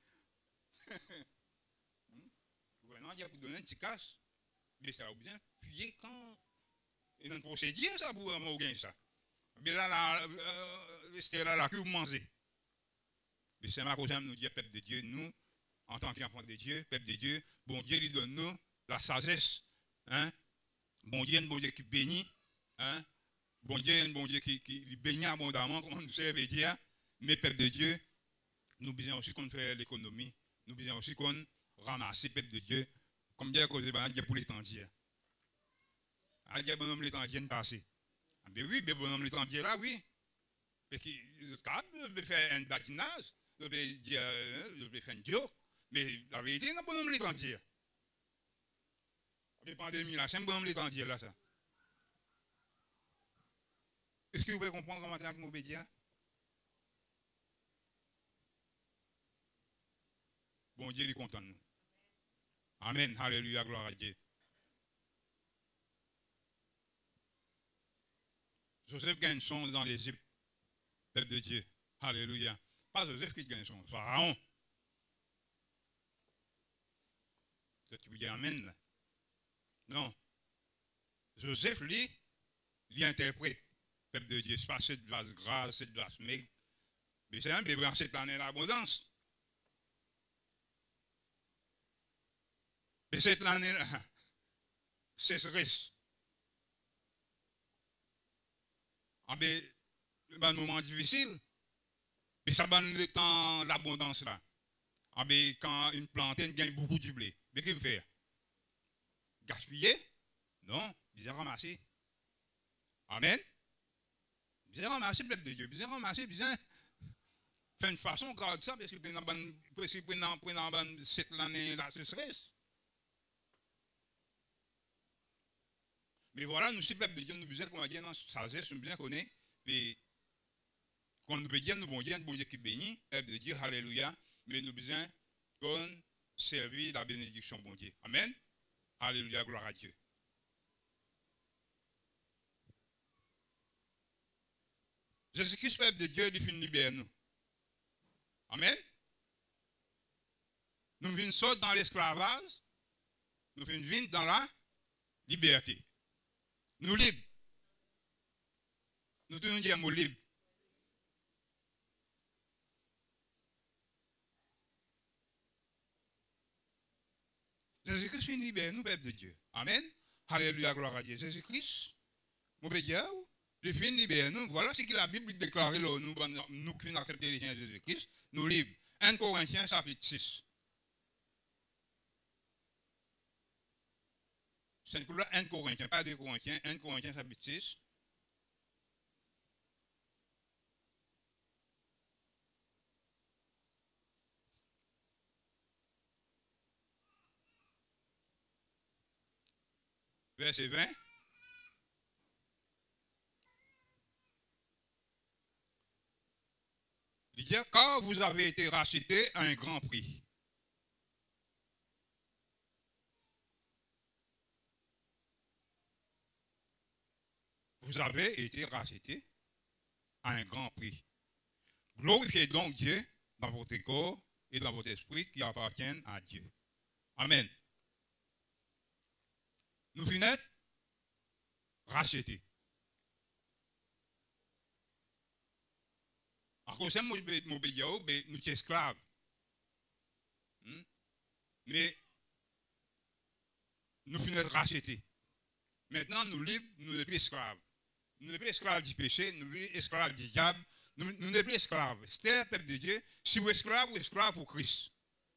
Le gouvernement dit pour donner un petit casse. Mais ça vous bien fier quand et dans le procédure ça pour moi gagner ça. Mais là, là, euh, c'est là, là que vous mangez. Mais c'est ma cause de nous dire, peuple de Dieu, nous, en tant qu'enfants de Dieu, peuple de Dieu, bon Dieu lui donne nous la sagesse. Hein? Bon Dieu, un bon Dieu qui bénit. Hein? Bon Dieu, un bon Dieu qui, qui bénit abondamment, comme nous savons dire. Mais peuple de Dieu, nous besoin aussi qu'on fait l'économie. Nous besoin aussi qu'on ramasse, peuple de Dieu, comme dire que c'est pour l'étranger. Il y a un bonhomme l'étranger passé. Mais oui, mais bonhomme l'étranger là, oui. Parce que le cadre, je vais faire un bâtinage, je vais dire, je vais faire un joke. Mais la vérité, c'est un bonhomme l'étranger. La pandémie là, c'est un bonhomme l'étranger là, ça. Est-ce que vous pouvez comprendre comment c'est que je vais dire? Bon Dieu, il est content de nous. Amen, alléluia, gloire à Dieu. Joseph gagne son dans l'Égypte, peuple de Dieu. Alléluia. Pas Joseph qui gagne son, Pharaon. Tu peux dire Amen là. Non. Joseph, lui, il interprète, peuple de Dieu. C'est pas cette vase grasse, cette vase maigre. Mais c'est un bébé en cette année d'abondance. Mais cette année-là, sécheresse. Ah ben, c'est un moment difficile. Mais ça donne le temps d'abondance là. Ah ben, quand une plante gagne beaucoup du blé, mais qu'est-ce qu'il fait? Gaspiller? Non, bien ramasser. Amen. Bien ramasser, peuple de Dieu. Bien ramasser, bien faire une façon comme ça, parce que pendant cette année là, ce serait. Mais voilà, nous, si peuple de Dieu, nous besoin qu'on a dans sagesse, nous besoin qu'on est, et quand nous bénissons, nous bon Dieu, bon Dieu qui bénit, peuple de Dieu, alléluia, mais nous besoin qu'on serve la bénédiction, bon Dieu. Amen. Alléluia, gloire à Dieu. Jésus-Christ, peuple de Dieu, il finit libérer nous. Amen. Nous venons sortir dans l'esclavage, nous venons dans la liberté. Nous libres. Nous devons dire nous libres. Jésus-Christ finit libérer nous, peuple de Dieu. Amen. Alléluia, gloire à Dieu. Jésus-Christ, mon Père, il finit libérer nous. Voilà ce que la Bible déclare, nous, nous qui avons accepté Jésus-Christ, nous libres. un Corinthiens, chapitre six. C'est un Corinthiens, pas deux Corinthiens, un Corinthiens, chapitre six. Verset vingt. dire, car vous avez été rachetés à un grand prix. Vous avez été rachetés à un grand prix. Glorifiez donc Dieu dans votre corps et dans votre esprit qui appartiennent à Dieu. Amen. Nous venons racheter. À cause de mon obéissance, nous sommes esclaves. Mais nous venons racheter. Maintenant, nous libres, nous ne sommes plus esclaves. Nous ne sommes plus esclaves du péché, nous ne sommes plus esclaves du diable. Nous ne sommes plus esclaves. C'est le peuple de Dieu. Si vous êtes esclave, vous êtes esclave pour Christ.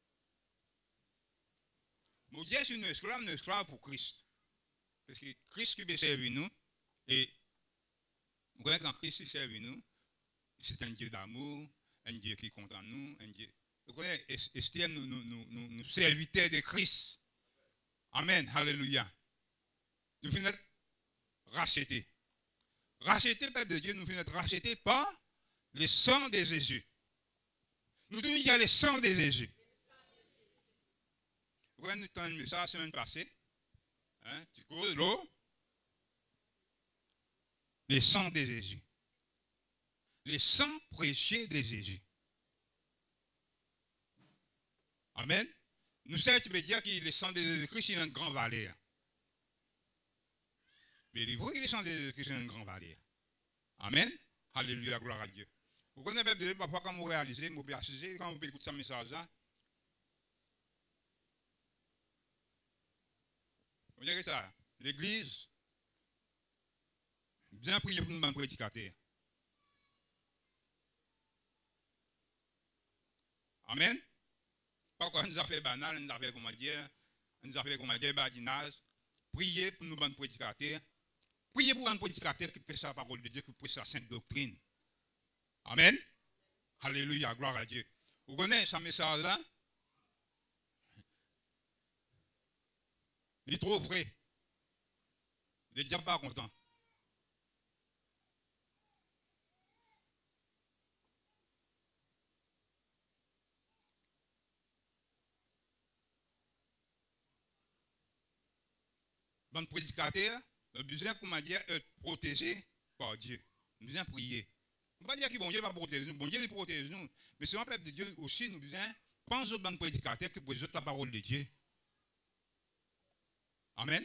Mon Dieu, si nous sommes esclaves, nous sommes esclaves pour Christ. Parce que Christ qui veut servir nous, et vous voyez quand Christ serve nous, c'est un Dieu d'amour, un Dieu qui compte en nous, un Dieu. Vous voyez, Esther nous, nous, nous, nous, nous serviteurs de Christ. Amen, alléluia. Nous venons être rachetés. Rachetés, Père de Dieu, nous venons être rachetés par le sang de Jésus. Nous disons qu'il y a le sang de Jésus. Vous voyez, nous avons vu ça la semaine passée. Hein, tu causes l'eau. Le sang de Jésus. Le sang prêché de Jésus. Amen. Nous savons, tu veux dire que le sang de Jésus-Christ est une grande valeur. Mais il faut que le sang de Jésus-Christ est une grande valeur. Amen. Alléluia, gloire à Dieu. Vous connaissez bien, parfois quand vous réalisez, vous assisez, quand vous écoutez ce message-là, vous voyez ça, l'église, bien prier pour nous, même prédicateurs. Amen. Pas quoi, nous avons fait banal, nous avons fait, comment dire, nous avons fait, comment dire, badinage. Priez pour nous, même prédicateurs. Priez pour un prédicateur qui prêche la parole de Dieu, qui prêche la sainte doctrine. Amen. Alléluia, gloire à Dieu. Vous connaissez ce message-là? Il est trop vrai. Le diable n'est pas content. Dans le prédicateur, le besoin, comment dire, être protégé par Dieu. Nous devons prier. On ne va pas dire que bon Dieu va protéger nous, bon Dieu il protège nous. Mais c'est un peuple de Dieu aussi, nous devons penser au bon prédicateur qui présente la parole de Dieu. Amen.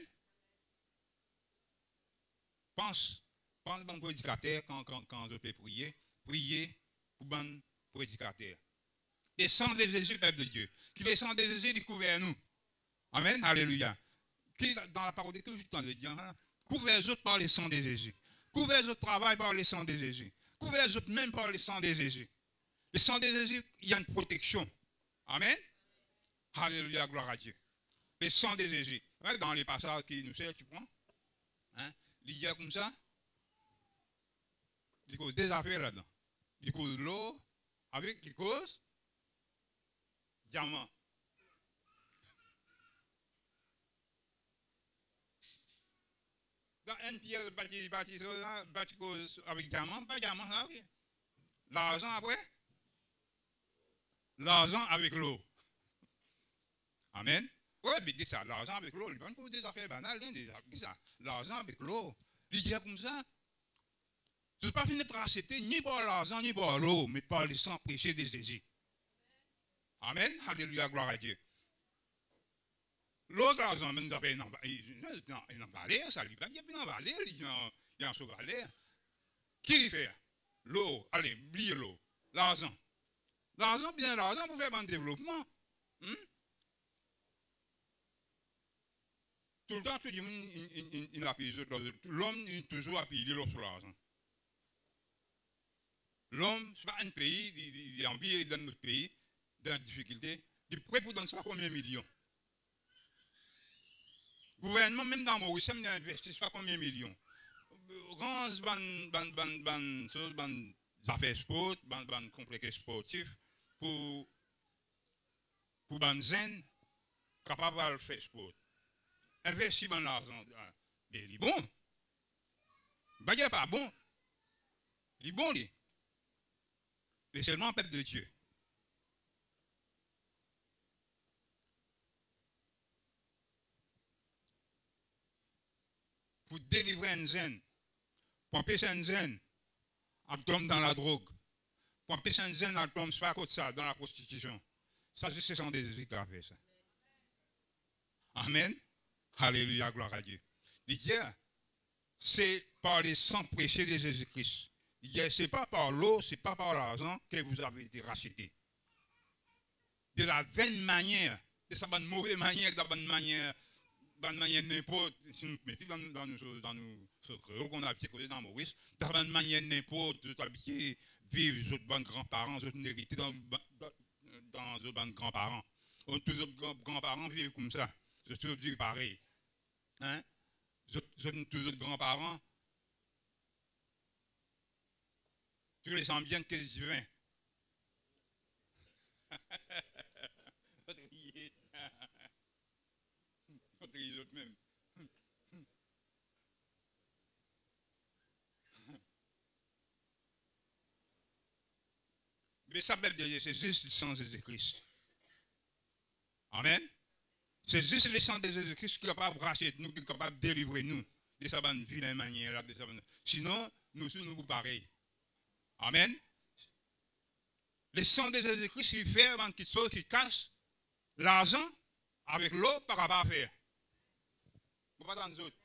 Pense, pense au bon prédicateur quand, quand, quand je peux prier. Prier pour le bon prédicateur. Et sang de Jésus, peuple de Dieu. Qui le sang de Jésus découvert nous. Amen. Alléluia. Qui, dans la parole de Dieu, je de dire, hein, couvrez les autres par le sang de Jésus. Couvrez les autres travail par le sang de Jésus. Couvrez les autres même par le sang de Jésus. Le sang de Jésus, il y a une protection. Amen. Alléluia, gloire à Dieu. Le sang de Jésus. Dans les passages qui nous servent, tu prends. Hein, il y a comme ça. Il cause des affaires là-dedans. Il cause l'eau avec, il cause diamant. Dans une pierre bâtie, bâtie, bâtie avec diamant, pas diamant, ça, oui. L'argent après, l'argent avec l'eau. Amen. Oui, mais dis ça, l'argent avec l'eau, il ne pas des affaires banales, dis ça, l'argent avec l'eau. Il dit comme ça, je ne suis pas fini de racheter ni par l'argent, ni par l'eau, mais par le sang prêché de Jésus. Amen. Alléluia, gloire à Dieu. L'autre argent, il n'a pas l'air, ça lui pas dire, il n'a pas l'air, il y a un sauvage l'air. Qui lui fait? L'eau, allez, oubliez l'eau, l'argent. L'argent, bien l'argent pour faire un développement. Hmm? Tout le temps, tout le monde, il appuie sur l'autre. L'homme, il est toujours appuyé sur l'argent. L'homme, ce n'est pas un pays, il est envie dans notre pays, dans la difficulté, il est prêt pour donner ça combien de millions. Le gouvernement, même dans Maurice, il n'investit pas combien de millions. Grands affaires sport, ban complexes sportifs, pour pour ban zen, capable de faire sport. Investir dans l'argent, mais il est bon. Il n'est pas bon. Il est bon, lui. mais seulement le peuple de Dieu. Pour délivrer un zen, pour empêcher un zen à tomber dans la drogue, pour empêcher un zen à tomber pas comme ça, dans la prostitution. Ça, c'est ce sont des Jésus qui a fait ça. Amen. Alléluia, gloire à Dieu. Il dit, c'est par les sang prêchés de Jésus-Christ. Il dit, c'est pas par l'eau, c'est pas par l'argent que vous avez été rachetés. De la vaine manière, de sa bonne mauvaise manière, de la bonne manière, de la manière n'importe, si nous mettons dans, dans nous, dans nous, ce créole qu'on a habitué dans Maurice, de la bonne manière n'importe, de habitué vivre, les autres bons grands-parents, les autres hérités dans, dans, dans les autres bons grands-parents. Tous les autres grands-parents vivent comme ça. Je suis dit pareil. Hein? Je, je, tous les autres grands-parents, tu les sens bien que c'est divin. Même. Mais ça peut dire, c'est juste le sang de Jésus-Christ. Amen. C'est juste le sang de Jésus-Christ qui est capable de racheter nous, qui est capable de délivrer nous de sa bonne vilaine manière. De sa bonne... Sinon, nous sommes nous pareils. Amen. Le sang de Jésus-Christ, il fait quelque chose qui casse l'argent avec l'eau par rapport à faire. Vous ne pouvez pas dans autres.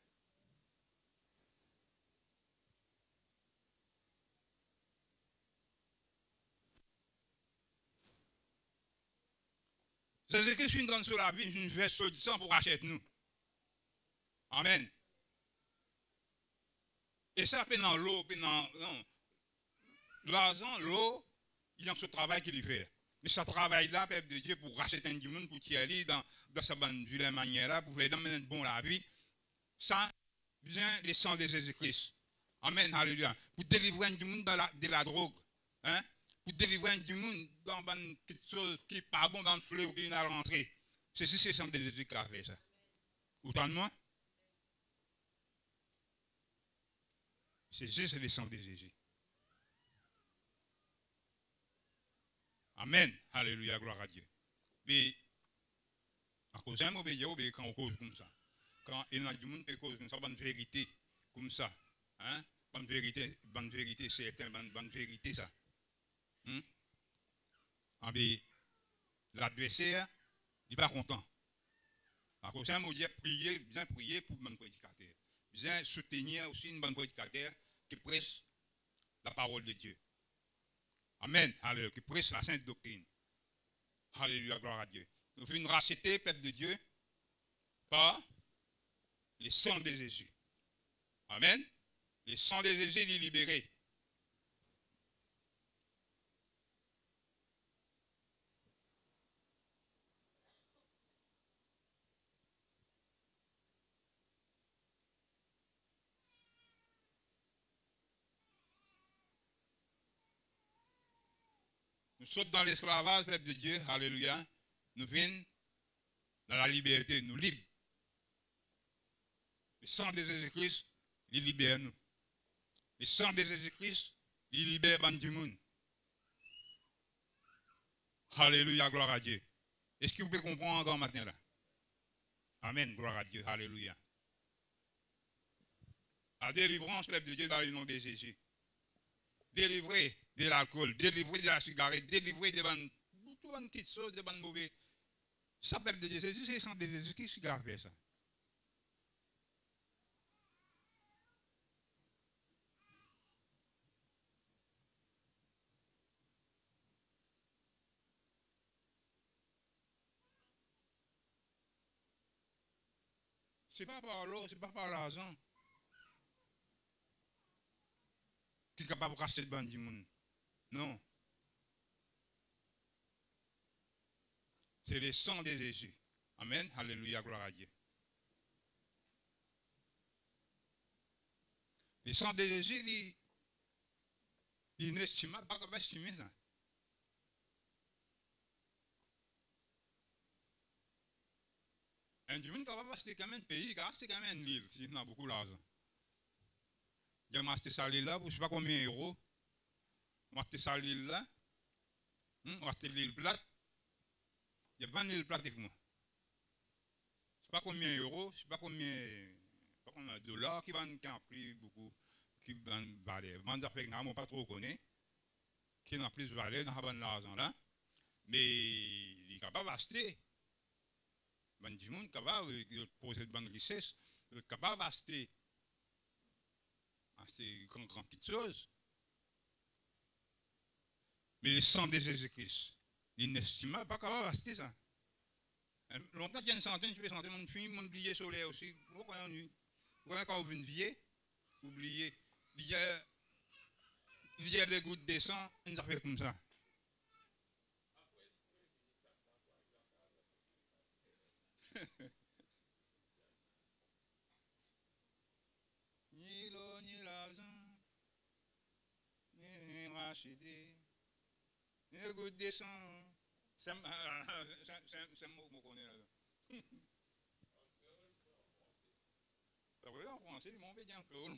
Jésus-Christ vient dans la vie, une verse du sang pour acheter nous. Amen. Et ça, peut dans l'eau, peut dans. Non. L'argent, l'eau, il y a ce travail qu'il fait. Mais ce travail-là, peuple de Dieu, pour racheter un monde, pour tirer dans, dans sa bonne vilaine manière-là, pour faire donner bon la vie, ça vient le sang de Jésus-Christ. Amen, alléluia. Pour délivrer un monde de la, de la drogue. Hein? Pour délivrer un monde dans quelque chose qui n'est pas bon dans le fleuve qui n'a rentré. C'est juste le sang de Jésus qui a fait ça. Autant de moi? C'est juste le sang de Jésus. Amen. Alléluia, gloire à Dieu. Mais, à cause d'un mauvais Dieu, quand on cause comme ça, quand il y a du monde qui cause comme ça, bonne vérité, comme ça, hein, bonne vérité, bonne vérité, c'est une bonne, bonne vérité, ça. Hum? Ah, mais, l'adversaire, il n'est pas content. À cause d'un mauvais Dieu, prier, bien prier pour un bon prédicateur. Bien soutenir aussi une bonne prédicateur qui prêche la parole de Dieu. Amen. Alléluia. Qui prêche la sainte doctrine. Alléluia. Gloire à Dieu. Nous venons racheter, peuple de Dieu, par le sang de Jésus. Amen. Le sang de Jésus est libéré. Nous sommes dans l'esclavage, peuple de Dieu, alléluia. Nous venons dans la liberté, nous libres. Le sang de Jésus-Christ, il libère nous. Le sang de Jésus-Christ, il libère ban du monde. Alléluia, gloire à Dieu. Est-ce que vous pouvez comprendre encore matin là? Amen, gloire à Dieu, alléluia. La délivrance, peuple de Dieu, dans le nom de Jésus. Délivrer de l'alcool, délivrer de la cigarette, délivrer de bonnes, toutes bonnes petites choses, de bonnes mauvaises. Ça, peuple de Dieu, c'est juste le sang de Jésus qui a fait ça. Ce n'est pas par l'eau, ce n'est pas par l'argent qui est capable de racheter le ban du monde. Non. C'est le sang de Jésus. Amen. Alléluia, gloire à Dieu. Le sang de Jésus, il, il est inestimable, pas capable d'estimer ça. Un du monde capable d'acheter quand même un pays, qui a acheté quand même une île, s'il a beaucoup d'argent. Il a acheté ça là pour je ne sais pas combien d'euros. On va acheter ça l'île là. On va acheter l'île plate. Il y a vingt mille plate avec moi. Je ne sais pas combien d'euros, je ne sais pas combien, pas combien de dollars qui vendent, qui ont pris beaucoup, qui vendent valeur. Vendent avec nous, on pas trop connaît, qui ont plus de valeur dans l'argent là. Mais il est capable d'acheter. Ben, du monde capable de poser de bonnes richesses, capable d'acheter. C'est grand, grand petites choses. Mais le sang de Jésus-Christ, l'inestimable, pas capable d'acheter ça. Longtemps, il y a une centaine, je peux sentir mon fille, mon billet solaire aussi. Pourquoi on est quand on vient vieillir, oubliez, il y a, il y a des gouttes de sang, on a fait comme ça. Ni l'eau, ni l'argent, ni racheter, ni gouttes de sang. C'est un mot que je connais là. Ça veut dire en français, ils m'ont fait dire encore.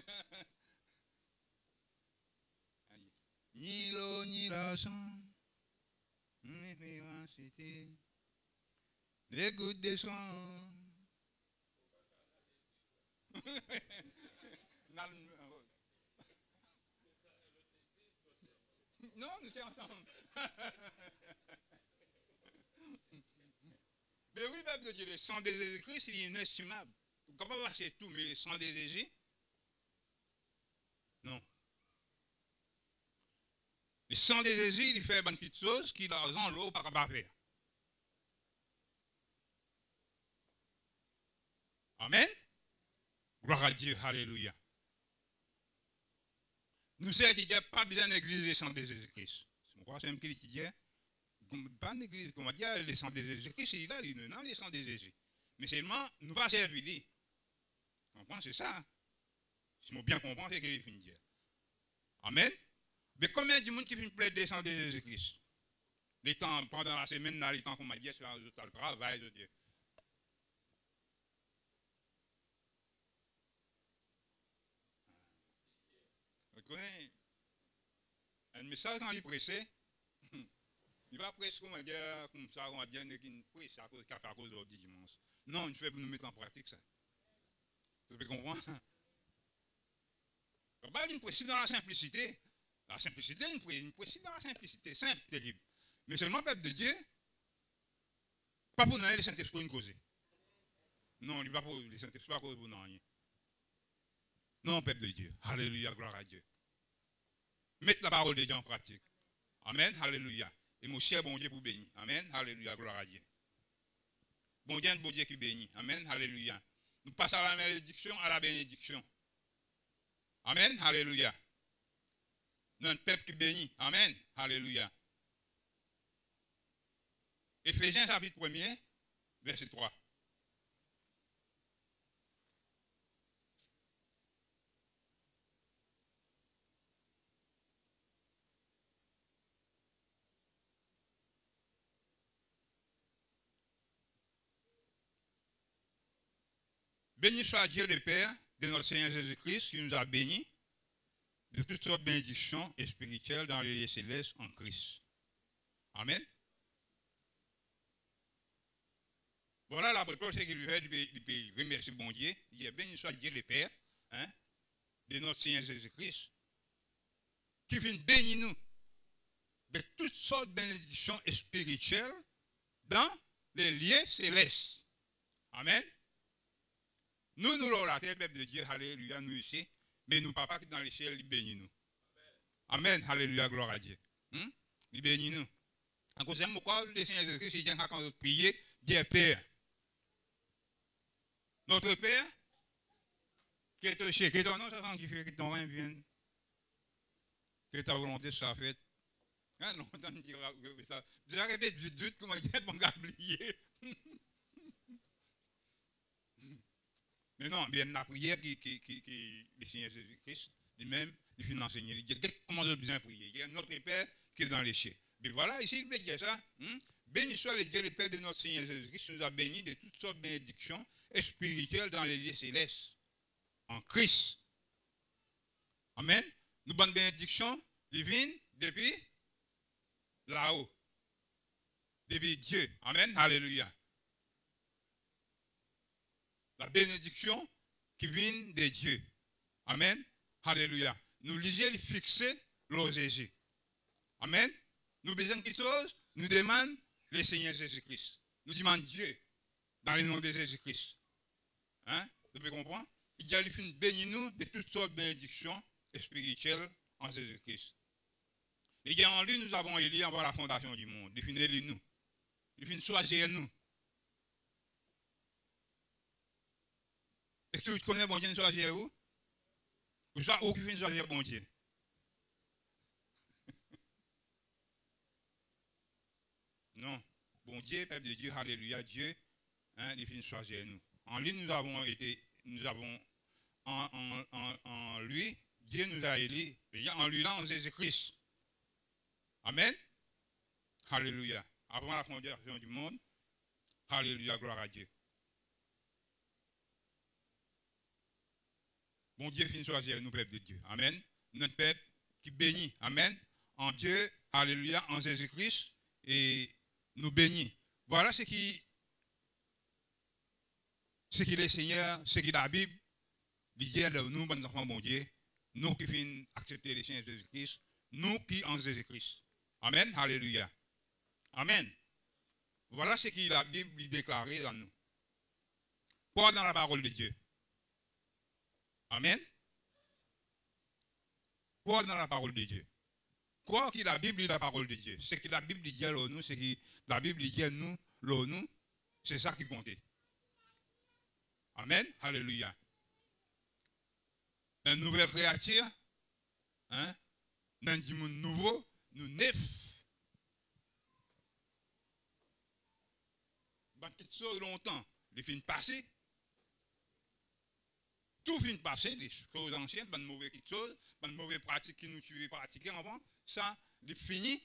Ni l'eau, ni l'argent, ni racheter, les gouttes de sang. Non, nous sommes ensemble. Mais oui, peuple de Dieu, le sang de Jésus-Christ, il est inestimable. Vous ne pouvez pas acheter tout, mais le sang de Jésus, non. Le sang de Jésus, il fait une petite chose qui l'argent, l'eau, pas capable de faire. Amen. Gloire à Dieu, alléluia. Nous savons qu'il n'y a pas besoin d'église le sang de Jésus-Christ. C'est un petit qui dit, pas d'église, comment dire, le sang de Jésus-Christ, il est là, il est dans le sang de Jésus. Mais seulement, nous ne pas servir. Vous comprenez, c'est ça. Si je bien comprends, c'est qu'il finit dire. Amen. Mais combien de monde qui finit plaide le sang de Jésus-Christ? Les temps, pendant la semaine, là, les temps qu'on m'a dit, c'est le travail, je dis. Un message quand il est pressé, il va presque comme dire, comme ça, on va dire qu'il presse à cause à cause de dimanche. Non, il fait pour nous mettre en pratique ça. Vous pouvez comprendre? Quand il précise dans la simplicité, la simplicité, il précise dans la simplicité, simple, terrible. Mais seulement le peuple de Dieu, pas pour nous les Saint-Esprit une cause. Non, il ne va pas pour les Saint-Esprit, pas pour nous rien. Non, peuple de Dieu. Alléluia, gloire à Dieu. Mettre la parole de Dieu en pratique. Amen, alléluia. Et mon cher bon Dieu pour bénir. Amen, alléluia, gloire à Dieu. Bon Dieu, bon Dieu qui bénit. Amen, alléluia. Nous passons à la malédiction, à la bénédiction. Amen, alléluia. Notre peuple qui bénit. Amen, alléluia. Éphésiens chapitre premier, verset trois. Béni soit Dieu le Père de notre Seigneur Jésus-Christ qui nous a bénis de toutes sortes de bénédictions et spirituelles dans les lieux célestes en Christ. Amen. Voilà la préparation qu'il lui fait, il peut remercier bon Dieu. Il dit béni soit Dieu le Père hein, de notre Seigneur Jésus-Christ qui vient bénir nous de toutes sortes de bénédictions spirituelles dans les lieux célestes. Amen. Nous, nous l'aurons la terre, peuple de Dieu, alléluia, nous ici, mais nous, papa qui est dans les ciels, il bénit nous. Amen, alléluia, gloire à Dieu. Hmm? Il bénit nous. En cause de pourquoi le Seigneur Jésus-Christ, il dit quand on prie, Dieu Père. Notre Père, qui est au ciel, que ton nom soit sanctifié, que ton règne vienne, que ta volonté soit faite. Hein, non, on dira ça. Je vais répéter du doute, comment dire, mon gars, oublié. Mais non, bien la prière qui, qui, qui, qui le Seigneur Jésus-Christ, lui-même, il finit d'enseigner. Il dit, comment je besoin de prier? Il y a notre Père qui est dans les cieux. Mais voilà, ici, il peut dire ça. Hein? Béni soit le Dieu, le Père de notre Seigneur Jésus-Christ, qui nous a bénis de toutes sortes de bénédictions spirituelles dans les lieux célestes, en Christ. Amen. Nous bonnes bénédictions divines depuis là-haut. Depuis Dieu. Amen. Alléluia. La bénédiction qui vient de Dieu. Amen. Alléluia. Nous lisons le fixer le Jésus. Amen. Nous besoin de quelque chose, nous demandons le Seigneur Jésus-Christ. Nous demandons Dieu dans le nom de Jésus-Christ. Hein? Vous pouvez comprendre? Il a béni nous de toutes sortes de bénédictions spirituelles en Jésus-Christ. Et en lui, nous avons élu avant la fondation du monde. Il finit élu nous. Il finit choisir nous. Est-ce que tu connais bon Dieu choisir où? Ou soit où qui finit choisir bon Dieu? Non. Bon Dieu, peuple de Dieu, alléluia, Dieu, hein, il finit choisir nous. En lui, nous avons été, nous avons, en, en, en, en lui, Dieu nous a élus, en lui, là, en Jésus-Christ. Amen. Alléluia. Avant la fondation du monde, alléluia, gloire à Dieu. Bon Dieu finit choisir nous, peuple de Dieu. Amen. Notre peuple qui bénit. Amen. En Dieu, alléluia, en Jésus-Christ, et nous bénit. Voilà ce qui, ce qui est le Seigneur, ce qui est la Bible, dit nous, bon enfants, bon Dieu, nous qui finissons accepter le Seigneur Jésus-Christ, nous qui en Jésus-Christ. Amen. Alléluia. Amen. Voilà ce que la Bible déclare dans nous. Quoi dans la parole de Dieu? Amen. Quoi dans la parole de Dieu? Quoi que la Bible dit la parole de Dieu? Ce que la Bible dit à nous, ce que la Bible dit à nous, nous, c'est ça qui compte. Amen. Alléluia. Une nouvelle créature, hein? Dans du monde nouveau, nous neuf. Dans quelque chose longtemps, les films passés, tout finit de passer, les choses anciennes, pas de mauvaises choses, pas de mauvaises pratiques qui nous tuaient pratiquer avant, ça, c'est fini.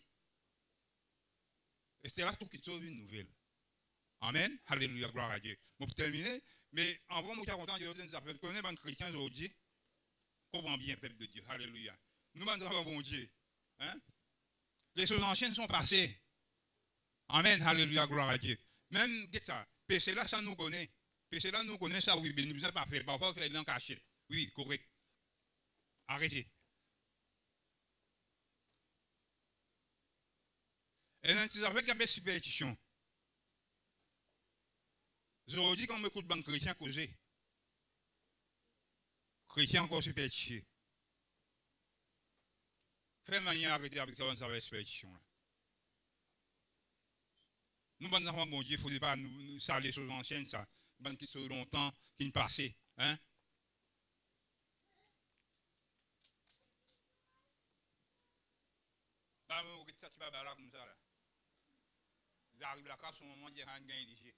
Et c'est là tout quelque chose de nouvelle. Amen. Alléluia, gloire à Dieu. Bon, pour terminer, mais en vrai, moi, je suis content de dire, je connais les chrétiens aujourd'hui, comment bien, peuple de Dieu. Alléluia. Nous, nous avons bon Dieu. Hein? Les choses anciennes sont passées. Amen. Alléluia, gloire à Dieu. Même, qu'est-ce que ça? Péché là, ça nous connaît. Péché là, nous connaissons ça, oui, mais nous n'avons pas fait. Parfois, on fait dans cachette. Oui, correct. Arrêtez. Et dans ces affaires, il y a des superstitions. Je dis qu'on m'écoute ban chrétien causer. Chrétien encore superstitieux. Quelle manière arrêter avec cette superstition là? Nous, bon enfants, bon Dieu, il ne faut pas nous saler les choses anciennes, ça. Bon qui sont longtemps, qui ne passaient. Hein? Là, ça, tu vas là comme ça, là. J'arrive là, à ce moment, il y a un gain léger.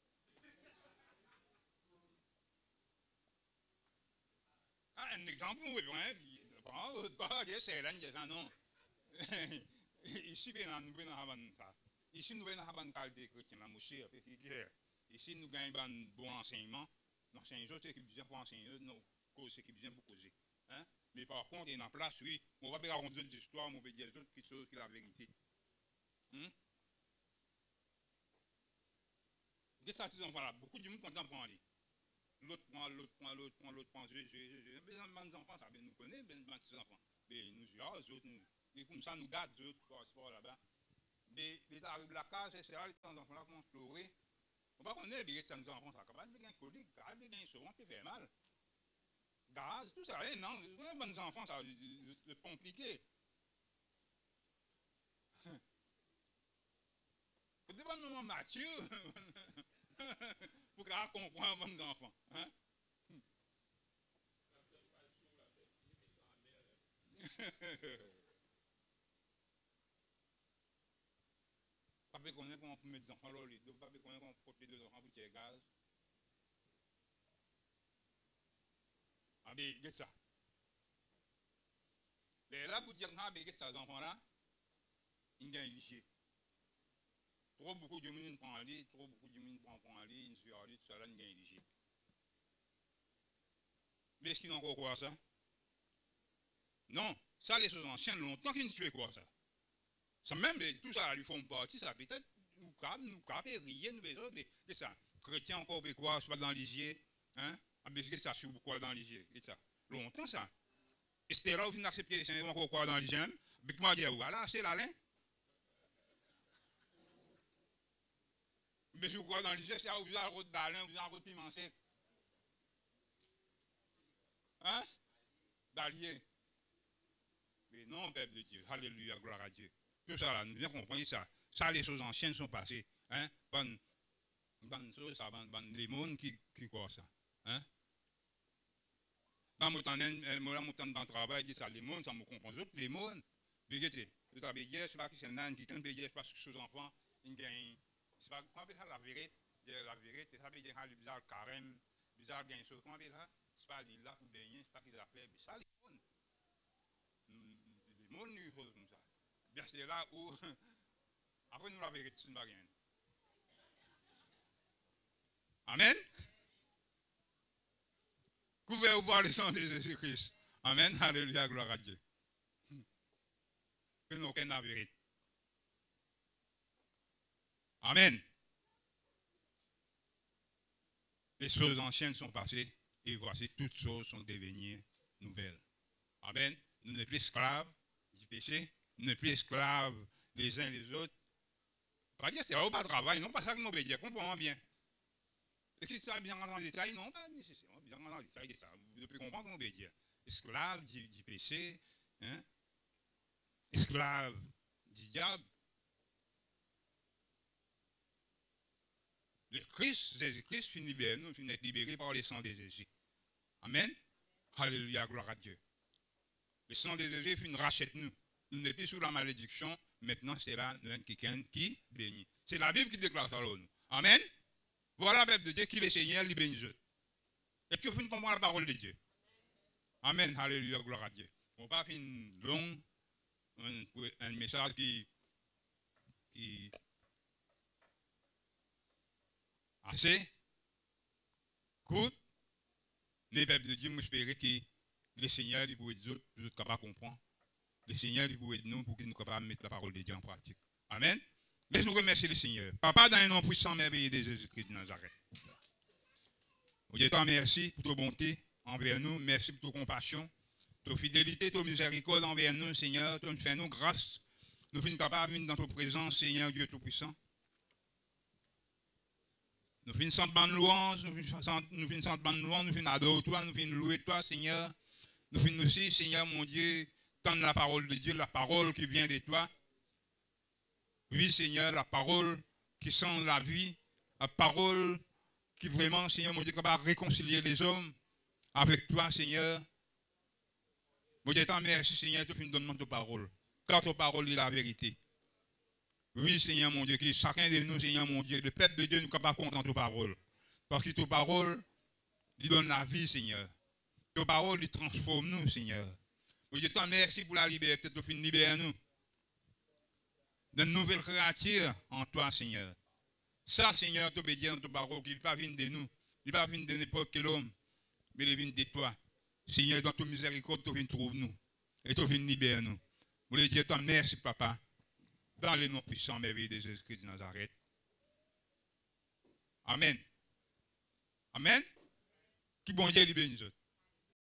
Un exemple, oui, hein? Pas dire c'est là, non. Ici, nous venons à Havana. Ici, nous venons à Havana des chrétiens, la mousse, ici, nous gagnons un bon enseignement. L'enseignement, c'est qui vient pour enseigner, c'est qui vient pour causer. Hein? Mais par contre, il y a en place, oui, on va pas raconter des histoires, on va dire des autres choses qui sont la vérité. Hum? Qu'est-ce que ça, voilà, beaucoup de monde content pour aller. L'autre prend, l'autre prend, l'autre prend, l'autre prend, je, je, je, les enfants, ça nous connaît, les petits enfants. Mais nous, les autres, nous, et comme ça, nous gardons les autres sport là-bas. Mais les arrivent la case, c'est là, les enfants là vont explorer. On va connaître les enfants, ça capable de gagner colique, capable de gagner souvent, peut faire mal. Gaz, tout ça, non, les enfants, ça, c'est compliqué. Faut dire un moment mature pour qu'on comprenne les enfants. Hein? Papa connaît comment mettre des enfants là, papa connaît comment porter des enfants pour tirer gaz. Ah mais qu'est-ce ça? Mais là pour dire ah mais qu'est-ce ça les enfants là? Ils gagnent lycée. Trop beaucoup de monde prend en lit, trop beaucoup de monde prend en lit, ils sont en lit, tout ça là ils gagnent lycée. Mais est-ce qu'ils ont encore quoi ça? Non, ça les choses anciennes longtemps qu'ils ne tuaient quoi ça? Ça même, tout ça, ils font partie, ça peut-être, nous cap, nous cap, et rien, nous faisons, c'est ça. Chrétien encore, peut quoi, c'est pas dans l'Igier, hein, à Belgique, ça, sur quoi dans l'Igier, et ça. Longtemps, ça. Et c'était là où vous acceptez les Seigneurs, encore quoi dans l'Igier, mais moi, je dis, voilà, c'est là, là. Mais je crois dans l'Igier, c'est là où vous avez un route d'Alain, vous avez un route piment sec. Hein? D'allier. Mais non, peuple de Dieu. Alléluia, gloire à Dieu. Tout ça là, nous devons comprendre ça. Ça, les choses anciennes sont passées. Hein? Bonne, bonne chose, ça, bonne, bonne, les mondes qui, qui croient ça. Hein? Dans mon temps, dans le travail, dit ça, les mondes, ça me comprend. Les mondes, vérité. Le travail, je ne sais pas qui c'est un qui est payé, parce que ces enfants, ils gagnent. C'est pas, comment appelle ça la vérité? La vérité, ça veut dire le bizarre carême, bizarre gagne chose. Comment appelle ça? C'est pas l'île là pour baigner, c'est pas qu'ils appellent, mais ça, les mondes. Les mondes, nous faisons comme ça. Bien, c'est là où, après nous la vérité, c'est une barrière. Amen. Couvert par le sang de Jésus-Christ. Amen. Alléluia, gloire à Dieu. Que nous aucun la vérité. Amen. Les choses anciennes sont passées et voici toutes choses sont devenues nouvelles. Amen. Nous ne sommes plus esclaves du péché, nous ne sommes plus esclaves les uns les autres. Pas dire c'est là où pas de travail, non pas ça que nous obéissons, comprenons bien. Et si tu as bien dans le détail, non, pas nécessairement bien dans le détail de ça. Vous devez comprendre qu'on obéit. Esclave du, du péché, hein? Esclave du diable. Le Christ, Jésus-Christ, finit libéré, nous finit libérés par le sang de Jésus. Amen. Alléluia, gloire à Dieu. Le sang de Jésus finit rachète nous. Nous n'sommes plus sous la malédiction. Maintenant, c'est là quelqu'un qui bénit. C'est la Bible qui déclare ça. Nous. Amen. Voilà la Bible de Dieu qui est Seigneur, il bénit. Est-ce que vous comprenez la parole de Dieu? Amen. Alléluia, gloire à Dieu. On ne va pas faire une longue, un, un message qui, qui assez court. Les peuples de Dieu, j'espère que le Seigneur, il pourrait nous être capables de comprendre. Le Seigneur, il pourrait nous pour qu'il nous capable de mettre la parole de Dieu en pratique. Amen. Laisse-nous remercier le Seigneur. Papa, dans un nom puissant, merveilleux de Jésus-Christ de Nazareth. Dieu t'en merci pour ta bonté envers nous. Merci pour ta compassion, ta fidélité, ta miséricorde envers nous, Seigneur. Tu nous fais nous grâce. Nous sommes capables de venir dans ta présence, Seigneur Dieu Tout-Puissant. Nous finissons sans bande louange, nous finissons sans bande louange, nous finissons adorer toi, nous finissons louer toi, Seigneur. Nous finissons aussi, Seigneur mon Dieu, tendre la parole de Dieu, la parole qui vient de toi. Oui, Seigneur, la parole qui sent la vie, la parole qui vraiment, Seigneur mon Dieu, capable de réconcilier les hommes avec toi, Seigneur. Mon Dieu, tant merci, Seigneur, tu finis donnement ta parole. Car ta parole est la vérité. Oui, Seigneur mon Dieu, que chacun de nous, Seigneur mon Dieu, le peuple de Dieu, nous sommes pas contents de ta parole. Parce que ta parole, il donne la vie, Seigneur. Ta parole, il transforme nous, Seigneur. Mon Dieu, tant merci pour la liberté, tu finis libérer nous. De nouvelles créatures en toi, Seigneur. Ça, Seigneur, tu obéis dans ta parole, qu'il ne pas venir de nous, il ne pas venir de n'importe quel homme, mais il vient de toi. Seigneur, dans ta miséricorde, tu viens trouver nous. Et tu viens libérer nous. Mon Dieu, tant merci, Papa. Dans les noms puissants, merveilleux de Jésus-Christ de Nazareth. Amen. Amen. Qui bon Dieu libère nous autres.